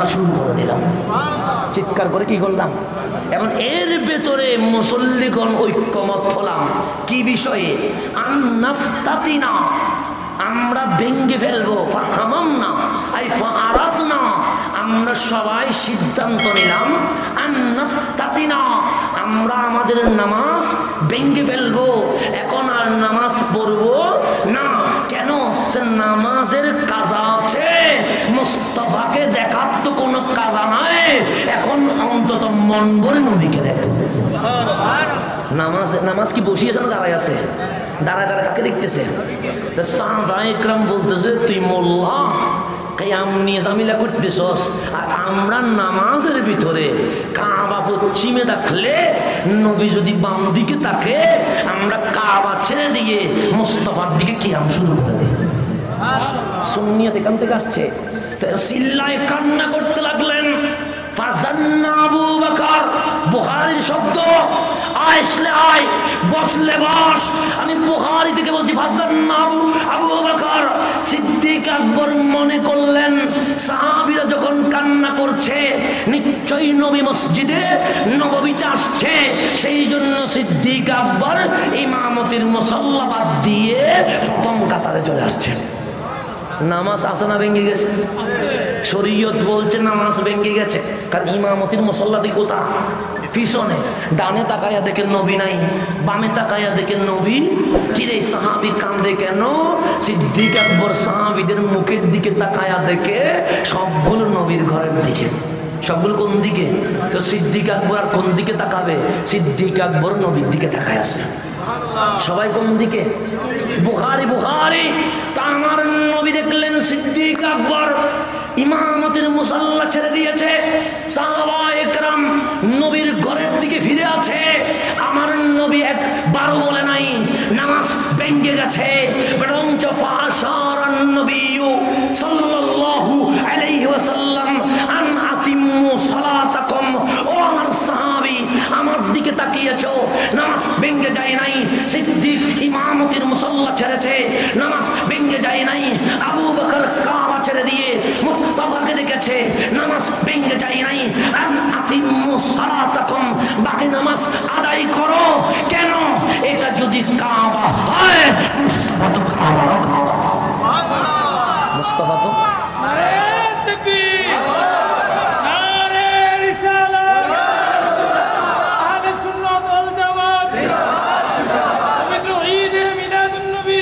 করা শুরু করে দিলাম, চিৎকার করে কি করলাম। এবং এর ভেতরে মুসল্লিগণ ঐক্যমত হলাম কি বিষয়ে, আন্নাফতাতিনা, আমরা ভেঙ্গে ফেলবো, ফাহামামনা আই ফাআরাদনা, আমরা সবাই সিদ্ধান্ত নিলাম, আন্নাফতাতিনা, আমরা আমাদের নামাজ ভেঙ্গে ফেলবো, এখন আর নামাজ পড়বো না। কেন? সে নামাজের কাজা আছে, মুস্তাফাকে দেখার তো কোনো কাজা নাই, এখন অন্তত মন ভরে নবীকে দেখেন। নামাজ কি বসিয়েছে না দাঁড়ায় আছে? দাঁড়ায় দাঁড়ায় কাকে দেখতেছে? সাহাবায়ে কেরাম বলতেছে তুই মোল্লা কিয়াম নিয়ে জামিলা করতেছস, আর আমরা নামাজের ভিতরে কাবা পশ্চিমে থাকলে নবী যদি বাম দিকে থাকে, আমরা কাবা ছেড়ে দিয়ে মুস্তাফার দিকে কিয়াম শুরু করে দিই। সুন্নিয়ত এখান থেকে আসছে। চিল্লায় কান্না করতে লাগলেন। ফাজান্না আবু বকর, বুখারীর শব্দ, আসলে আয়, বসলে বস। আমি বুখারী থেকে বলছি, ফাজান্না আবু বকর। সিদ্দিক আকবর মনে করলেন সাহাবীরা যখন কান্না করছে নিশ্চয়ই নবী মসজিদে নববীতে আসছে, সেই জন্য সিদ্দিক আকবর ইমামতির মুসাল্লা বাদ দিয়ে প্রথম কাতারে চলে আসছেন। নামাজ আসনা ভেঙে গেছে, শরীয়ত বলছে নামাজ ভেঙে গেছে, কারণ ইমামতির মুসাল্লা দিকে কোথা? পিছনে। ডানে তাকাইয়া দেখে নবী নাই, বামে তাকাইয়া দেখে নবী। কিরে সাহাবী কান্দে কেন? সিদ্দিক আকবর সাহাবীদের মুখের দিকে তাকাইয়া দেখে সবগুলো নবীর ঘরের দিকে। সবগুলো কোন দিকে? তো সিদ্দিক আকবর আর কোন দিকে তাকাবে? সিদ্দিক আকবর নবীর দিকে তাকায় আছে। সবাই কোন দিকে? বুখারী। তা আমার নবী দেখলেন সিদ্দিক আকবর ইমামতের মুসাল্লা ছেড়ে দিয়েছে, সাহাবায়ে কেরাম নবীর ঘরের দিকে ফিরে আছে। আমার নবী একবারও বলে নাই নামাজ ভেঙে গেছে, বরঞ্চ ফাশারান নবিয়্যু সাল্লাল্লাহু আলাইহি ওয়াসাল্লাম আন আতিম্মু সালাতাকুম। ও আমার সাহাবী, আমার দিকে তাকিয়েছো, নামাজ ভেঙে যায় নাই। সিদ্দিক ইমামতির মুসাল্লা ছেড়েছে, নামাজ ভেঙে যায় নাই। আবু বকর কাবা ছেড়ে দিয়ে মুস্তাফাকে দেখেছে, নামাজ ভেঙে যায় নাই। আতিম্মু সালাতাকুম, বাকি নামাজ আদায় করো। কেন? এটা যদি কাবা হয়, মুস্তাফা তো কাবা। মুস্তাফা তো নারে তাকবীর, নারে রিসালাত, আহলে সুন্নাত ওয়াল জামাত, পবিত্র ঈদ মিলাদুন নবী,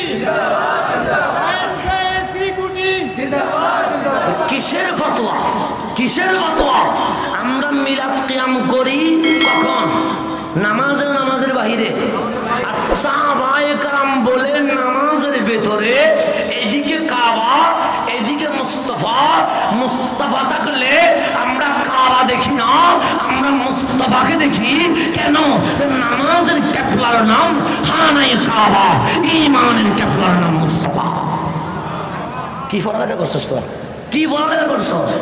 কিসের ফতোয়া? কিসের ফতোয়া? আমরা মিলাদ কিয়াম করি কখন? নামাজের বাহিরে। আর সাহাবায়ে কেরাম বলেন নামাজের ভেতরে এদিকে কাবা, এদিকে মুস্তাফা থাকলে আমরা কাবা দেখি না, আমরা মুস্তাফাকে দেখি। কেন? সে নামাজের কিবলার নাম খানায়ে কাবা, ঈমানের কিবলার নাম মুস্তাফা। কি পড়ালেখা করছস তোরা? কি পড়ালেখা করছস?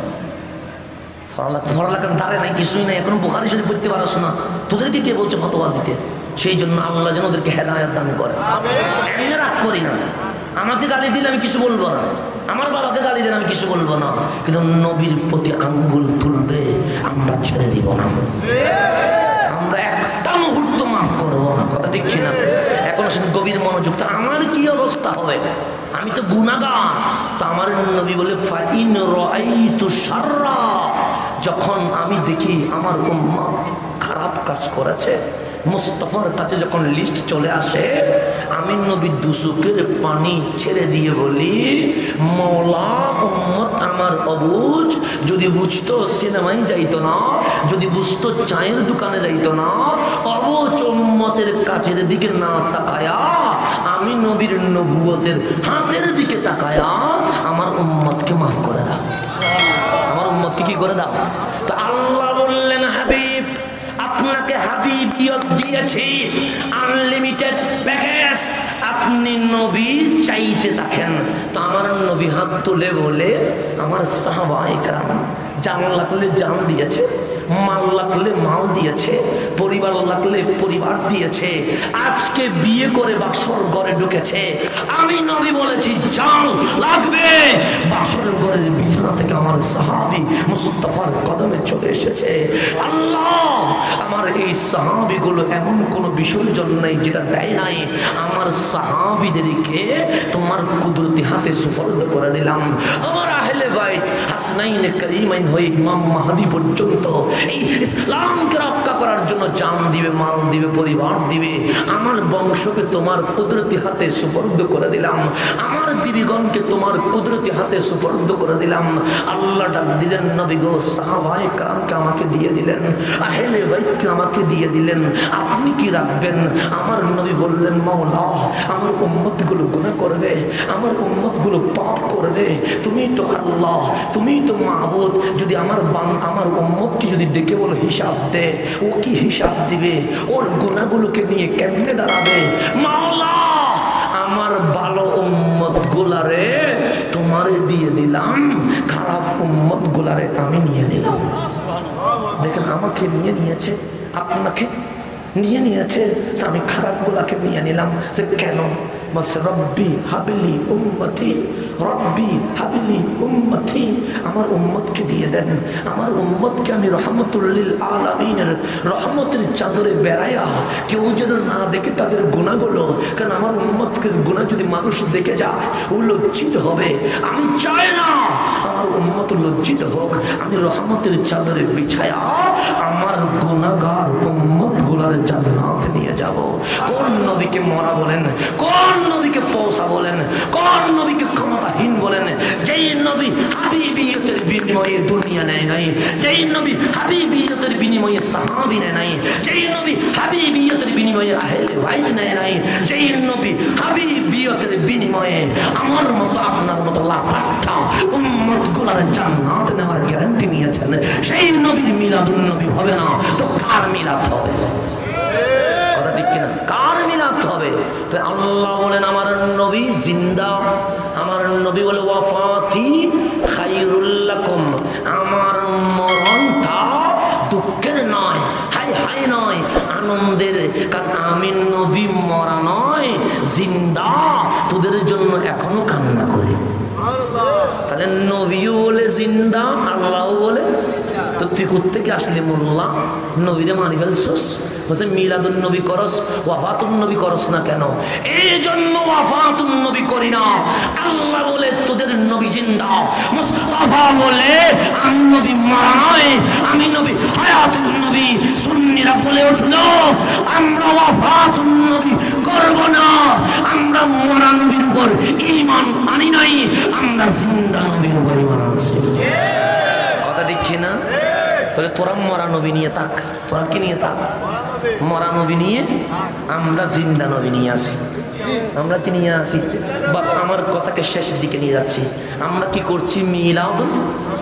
পড়ালেখার ধারে নাই, কিছুই নাই। এখন বুখারী শরীফ পড়তে পারছ না, তোদেরকে কে বলছে ফতোয়া দিতে? সেই জন্য আল্লাহ যেন ওদেরকে হেদায়েত দান করে। এমনি রাগ করি না, আমাকে গালি দিলে আমি কিছু বলবো না, আমার বাবাকে গালি দিলে আমি কিছু বলবো না, কিন্তু নবীর প্রতি আঙ্গুল তুলবে আমরা ছেড়ে দিব না, আমরা একটা মুহূর্ত মাফ করবো না। কথা ঠিক কিনা? এখন আসলে গভীর মনোযোগ। তা আমার কি অবস্থা হবে? আমি তো গুনাহগার। তা আমার নবী বলে ফাইন রাআইতু শাররা, যখন আমি দেখি আমার উম্মত খারাপ কাজ করেছে, মুস্তাফার কাছে যখন লিস্ট চলে আসে, আমি নবী দুচোখের পানি ছেড়ে দিয়ে বলি, মওলা উম্মত আমার অবুঝ, যদি বুঝতো সিনেমায় যাইতো না, যদি বুঝতো চায়ের দোকানে যাইতো না, অবুঝ উম্মতের কাছের দিকে না তাকায়া আমি নবীর নবুয়তের হাতের দিকে তাকায়া আমার উম্মতকে মাফ করে দাও, আমার উম্মতকে কি করে দাও। তো আল্লাহ বললেন হাবিব, আপনাকে হাবিবিয়ত দিয়েছি, আনলিমিটেড প্যাকেজ, আপনি নবী চাইতে থাকেন। তো আমার নবী হাত তুলে বলে, আমার সাহাবায়ে কেরাম জান লাগলে জান দিয়েছে, মাল লাগলে মাল দিয়েছে, পরিবার লাগলে পরিবার দিয়েছে, আজকে বিয়ে করে বাসর ঘরে ঢুকেছে। আমি নবী বলেছি জান লাগবে, বাসর ঘরের বিছানা থেকে আমার সাহাবী মুস্তাফার কদমে চলে এসেছে। আল্লাহ, আমার এই সাহাবীগুলো এমন কোন বিসর্জন নাই যেটা দেয় নাই। আমার সাহাবীদেরকে তোমার কুদরতি হাতে সুফর্দ করে দিলাম। আমার আহলে বাইত হাসনাইন কারিমাইন হয়ে ইমাম মাহদী পর্যন্ত এই ইসলামকে রক্ষা করার জন্য জান দিবে, মাল দিবে, পরিবার দিবে। আমার বংশকে তোমার কুদরতি হাতে সুফর্দ করে দিলাম। আমার বিবিগণকে তোমার কুদরতি হাতে সুফর্দ করে দিলাম। আল্লাহ ডাক দিলেন, নবী গো, সাহাবায়ে কেরামকে আমাকে দিয়ে দিলেন, আহলে বাইতকে আমাকে দিয়ে দিলেন, আপনি কি রাখবেন? আমার নবী বললেন, মাওলা, আমার উম্মতগুলো গুনাহ করবে, আমার উম্মতগুলো পাপ করবে, তুমি তো আল্লাহ, তুমি তো মাবুদ। যদি আমার উম্মতকে যদি ডেকে বলো হিসাব দে, ও কি হিসাব দিবে? ওর গুনাহগুলোকে নিয়ে কেমনে দাঁড়াবে? মাওলা, আমার ভালো উম্মত গুলারে তোমারে দিয়ে দিলাম, খারাপ উম্মত গুলারে আমি নিয়ে নিলাম। দেখেন, আমাকে নিয়ে নিয়েছে, আপনাকে নিয়ে নিয়েছে, আমি খারাপ গুলাকে নিয়ে নিলাম। সে কেন? বলছে, রব্বি হাবিলি উম্মতি, রব্বি হাবিলি উম্মতি, আমার উম্মতকে দিয়ে দেন। আমার উম্মতকে আমি রহমতুল লিল আলামিনের রহমতের চাদরে বেড়াইয়া কেউ যেন না দেখে তাদের গুনাহগুলো। কারণ আমার উম্মতকে গুনাহ যদি মানুষ দেখে যায়, ও লজ্জিত হবে। আমি চাই না আমার উম্মত লজ্জিত হোক। আমি রহমতের চাদরে বিছায়া আমার গুনাহগার উম্মত গুলার জান্নাত নিয়ে যাব। কোন নবীকে মরা বলেন? কোন নবীকে পৌঁছা বলেন? কোন নবীকে ক্ষমতাহীন বলেন? যেই নবী হাবিবিয়তের বিনিময়ে দুনিয়া নেয় নাই, যেই নবী হাবিবিয়তের বিনিময়ে সাহাবী নেয় নাই, যেই নবী হাবিবিয়তের বিনিময়ে আহলে বাইত নেয় নাই, যেই নবী হাবিবিয়তের বিনিময়ে আমার মতো আপনার মতো লাখ-লাখ উম্মত গুলার জান্নাত নেওয়ার গ্যারান্টি নিয়েছেন, সেই নবীর মিলাদুন নবী হবে না তো কার মিলাদ হবে? কথা ঠিক কিনা? কার মিলাদ হবে? তো আল্লাহ বলেন, আমার নবী জিন্দা। আমার নবী বলে, ওয়াফাতি খায়রুল লাকুম, আমার মরণটা দুঃখের নয়, হাই হাই নয়, আনন্দের। কারণ আমি নবী মরা নয়, জিন্দা, তোদের জন্য এখনো কান্না করি। তাহলে নবীও বলে জিন্দা, আল্লাহ বলে। তো তুই কোত্থেকে আসলি মোল্লা? নবীরে মানি ফেলছস, বলছে মিলাদুন নবী করস, ওয়াফাতুন নবী করস না কেন? এই জন্য ওয়াফাতুন নবী করি না। আল্লাহ বলে তোদের নবী জিন্দা, মুস্তাফা বলে আমি নবী মারা নয়, আমি নবী হায়াতুন নবী। সুন্নিরা বলে উঠলো, আমরা ওয়াফাতুন নবী করব না, আমরা মরা নবীর উপর ঈমান আনি নাই, আমরা জিন্দা নবীর উপর ঈমান আনছি। কথা ঠিক না? তাহলে তোরা মরা নবী নিয়ে তাক, তোরা কি নিয়ে তাক? মরা নবী নিয়ে, আমরা জিন্দা নবী নিয়ে আসি। আমরা কি নিয়ে আসি? বাস আমার কথাকে শেষের দিকে নিয়ে যাচ্ছি। আমরা কি করছি? মিলাদুন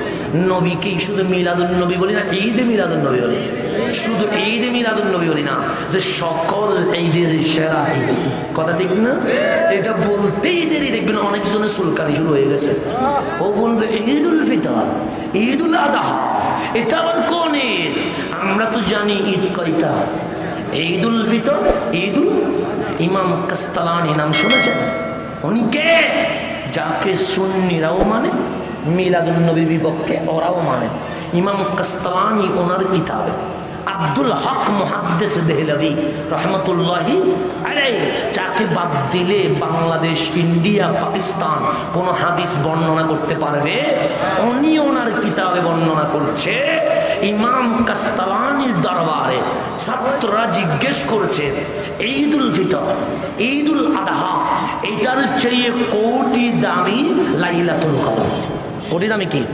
নবীকে শুধু মিলাদুন নবী বলি না, ঈদে মিলাদুন নবী বলি। শুধু ঈদে মিলাদুন নবী বলি না, যে সকল ঈদের সেরা ঈদ। কথা ঠিক না? এটা বলতেই দেরি, দেখবেন অনেকজনের সুলকানি শুরু হয়ে গেছে। ও বলবে ঈদুল ফিতর, ঈদুল আযহা, এটা আবার কোন ঈদ? আমরা তো জানি ঈদ কয়টা, ঈদুল ফিতর, ঈদুল। ইমাম কাস্তালানি নাম শুনেছেন? উনি কে? যাকে সুন্নিরাও মানে, মিলাদুন নবীর বিপক্ষে ওরাও মানে। ইমাম কাস্তালানি ওনার কিতাবে আব্দুল হক মুহাদ্দিস দেহলভী রহমতুল্লাহি আলাইহি, যাকে বাদ দিলে বাংলাদেশ, ইন্ডিয়া, পাকিস্তান কোন হাদিস বর্ণনা করতে পারবে, উনি ওনার কিতাবে বর্ণনা করছে। ইমাম কাস্তালানির দরবারে ছাত্ররা জিজ্ঞেস করছে, ঈদুল ফিতর, ঈদুল আযহা, এটার চেয়ে কোটি দামি লাইলাতুল কদর। কোটি দামি কি?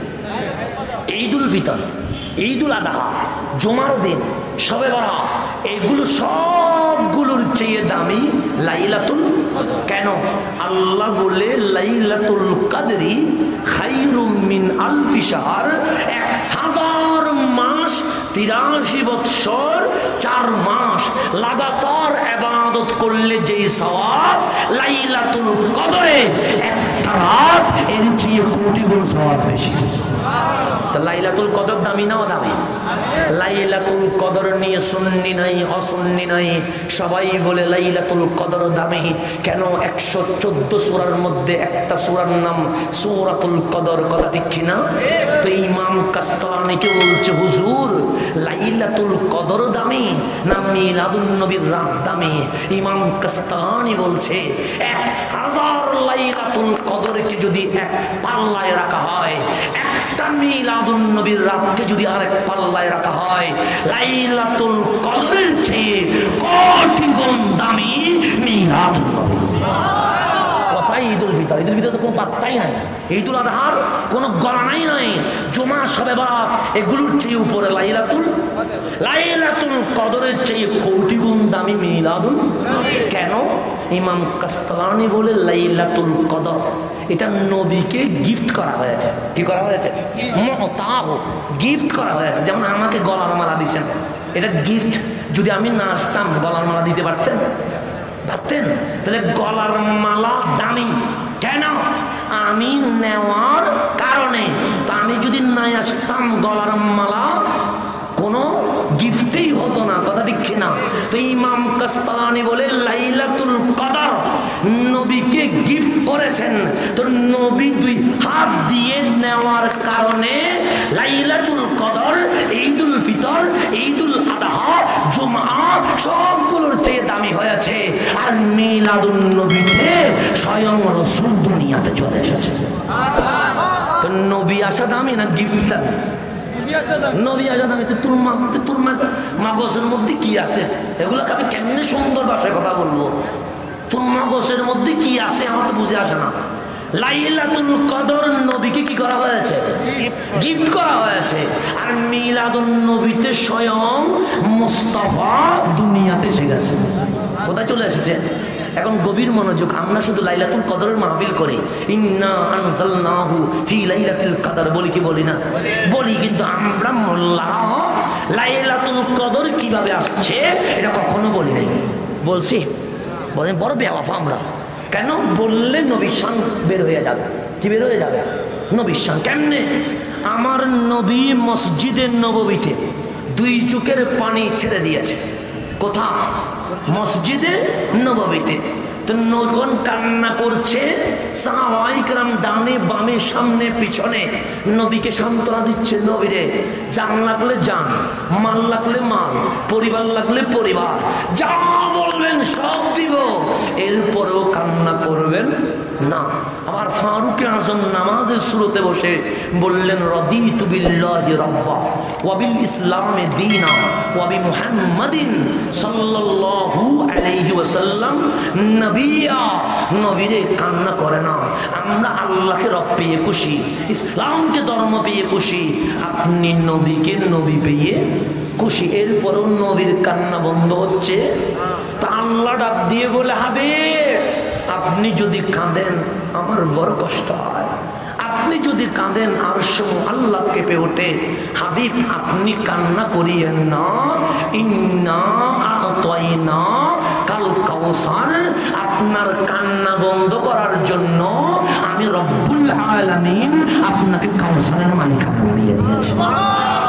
ঈদুল ফিতর, ঈদুল আযহা, জুমার দিন, শবে বরাত, এগুলো সবগুলোর চেয়ে দামি লাইলাতুল। কেন? আল্লাহ বলে লাইলাতুল কদরি খায়রুম মিন আলফি শাহর, 1000 মাস, 83 বৎসর 4 মাস লাগাতার ইবাদত করলে যেই সওয়াব, লাইলাতুল কদরে একটা রাত এর চেয়ে কোটি গুণ সওয়াব বেশি। তো লাইলাতুল কদর দামি না অদামি? লাইলাতুল কদর নিয়ে সুন্নি নাই অসুন্নি নাই, সবাই বলে লাইলাতুল কদর দামি। কেন? 114 সূরার মধ্যে একটা সূরার নাম সূরাতুল কদর, কথা ঠিক কিনা? তো ইমাম কাসতালানিকে বলছে, হুজুর লাইলাতুল কদর দামি না মিলাদুন নবীর রাত দামি? ইমাম কাসতালানি বলছে 1000 লাইলাতুল কদরকে যদি এক পাল্লায় রাখা হয়, একটা মিলাদুন নবীর রাতকে যদি আরেক পাল্লায় রাখা হয়, লাইলাতুল কদরের চেয়ে কোটি গুণ দামি মিলাদুন নবী। কথাই ঈদুল ফিতর, ঈদুল ফিতর তো কোনো পাত্তাই নাই, ঈদুল আজহার কোনো গণনাই নাই, জুমা শবে বরাত এগুলোর চেয়ে উপরে লাইলাতুল কদরের চেয়ে কোটি গুণ দামি মিলাদুন। কেন? ইমাম কাসতালানি বলে লাইলাতুল কদর এটা নবীকে গিফট করা হয়েছে। কি করা হয়েছে? মুতাহ, গিফট করা হয়েছে। যেমন আমাকে গলার মালা দিয়েছেন, এটা গিফট। যদি আমি না আসতাম গলার মালা দিতে পারতেন? ভাবতেন? তাহলে গলার মালা দামি কেন? আমি নেওয়ার কারণে। তো আমি যদি না আসতাম গলার মালা কোনো গিফটেই হতো না, কথা ঠিক না? তো ইমাম কাসতালানি বলে লাইলাতুল কদর নবীকে গিফট করেছেন। তো নবী দুই হাত দিয়ে নেওয়ার কারণে লাইলাতুল কদর, ঈদুল ফিতর, ঈদুল আযহা, জুমআ সবগুলোর চেয়ে দামি হয়েছে। আর মিলাদুন নবীতে স্বয়ং রাসূল দুনিয়াতে চলে এসেছে। তো নবী আসা দামি না গিফট দামি? নবী আসা দামি। তোর মাগজের মধ্যে কি আছে এগুলোকে আমি কেমনে সুন্দর ভাষায় কথা বলবো? তোর মাগজের মধ্যে কি আছে আমার তো বুঝে আসে না। লাইলাতুল কদর নবীকে কি করা হয়েছে? গিফট করা হয়েছে। আর মিলাদুন নবীতে স্বয়ং মুস্তাফা দুনিয়াতে এসে গেছে। কোথায় চলে এসেছে? এখন গভীর মনোযোগ। আমরা শুধু লাইলাতুল কদরের মাহফিল করি, ইন্না আনজালনাহু ফি লাইলাতুল কদর বলি কি বলি না? বলি। কিন্তু আমরা মোল্লা লাইলাতুল কদর কিভাবে আসছে এটা কখনো বলি নাই। বলছি? বলেন বড় বেওয়াফা আমরা। কেন? বললে নবীর শান বের হয়ে যাবে। কি বের হয়ে যাবে? নবীর শান। কেমনে? আমার নবী মসজিদে নববীতে 2 চোখের পানি ছেড়ে দিয়েছে। কোথা? মসজিদে নববীতে। তো নগণ কান্না করছে, সাহাবায়ে কেরাম ডানে বামে সামনে পিছনে নবীকে সান্ত্বনা দিচ্ছে, নবীরে জান লাগলে জান, মাল লাগলে মাল, পরিবার লাগলে পরিবার, যা বলবেন সব দিব, এরপরেও কান্না করবেন না। আবার ফারুকে আজম নামাজের শুরুতে বসে বললেন, রাদিতু বিল্লাহি রাব্বা ওয়া বিল ইসলামে দীনা ওয়া বি মুহাম্মাদিন সাল্লাল্লাহু আলাইহি ওয়াসাল্লাম নবিয়া। নবীরে কান্না করে না, আমরা আল্লাহকে রব পেয়ে খুশি, ইসলামকে ধর্ম পেয়ে খুশি, আপনি নবীকে নবী পেয়ে খুশি। এরপরও নবীর কান্না বন্ধ হচ্ছে। তা আল্লাহ ডাক দিয়ে বলে, হাবিব আপনি যদি কাঁদেন আমার বড় কষ্ট হয়, আপনি যদি কাঁদেন আরশ আল্লাহ কেঁপে ওঠে। হাবিব আপনি কান্না করিয়েন না, ইন্না আ'তাইনা কাল কাউসার। আপনার কান্না বন্ধ করার জন্য আমি রব্বুল আলামিন আপনাকে কাউসারের মালিকানা বানিয়ে দিয়েছি।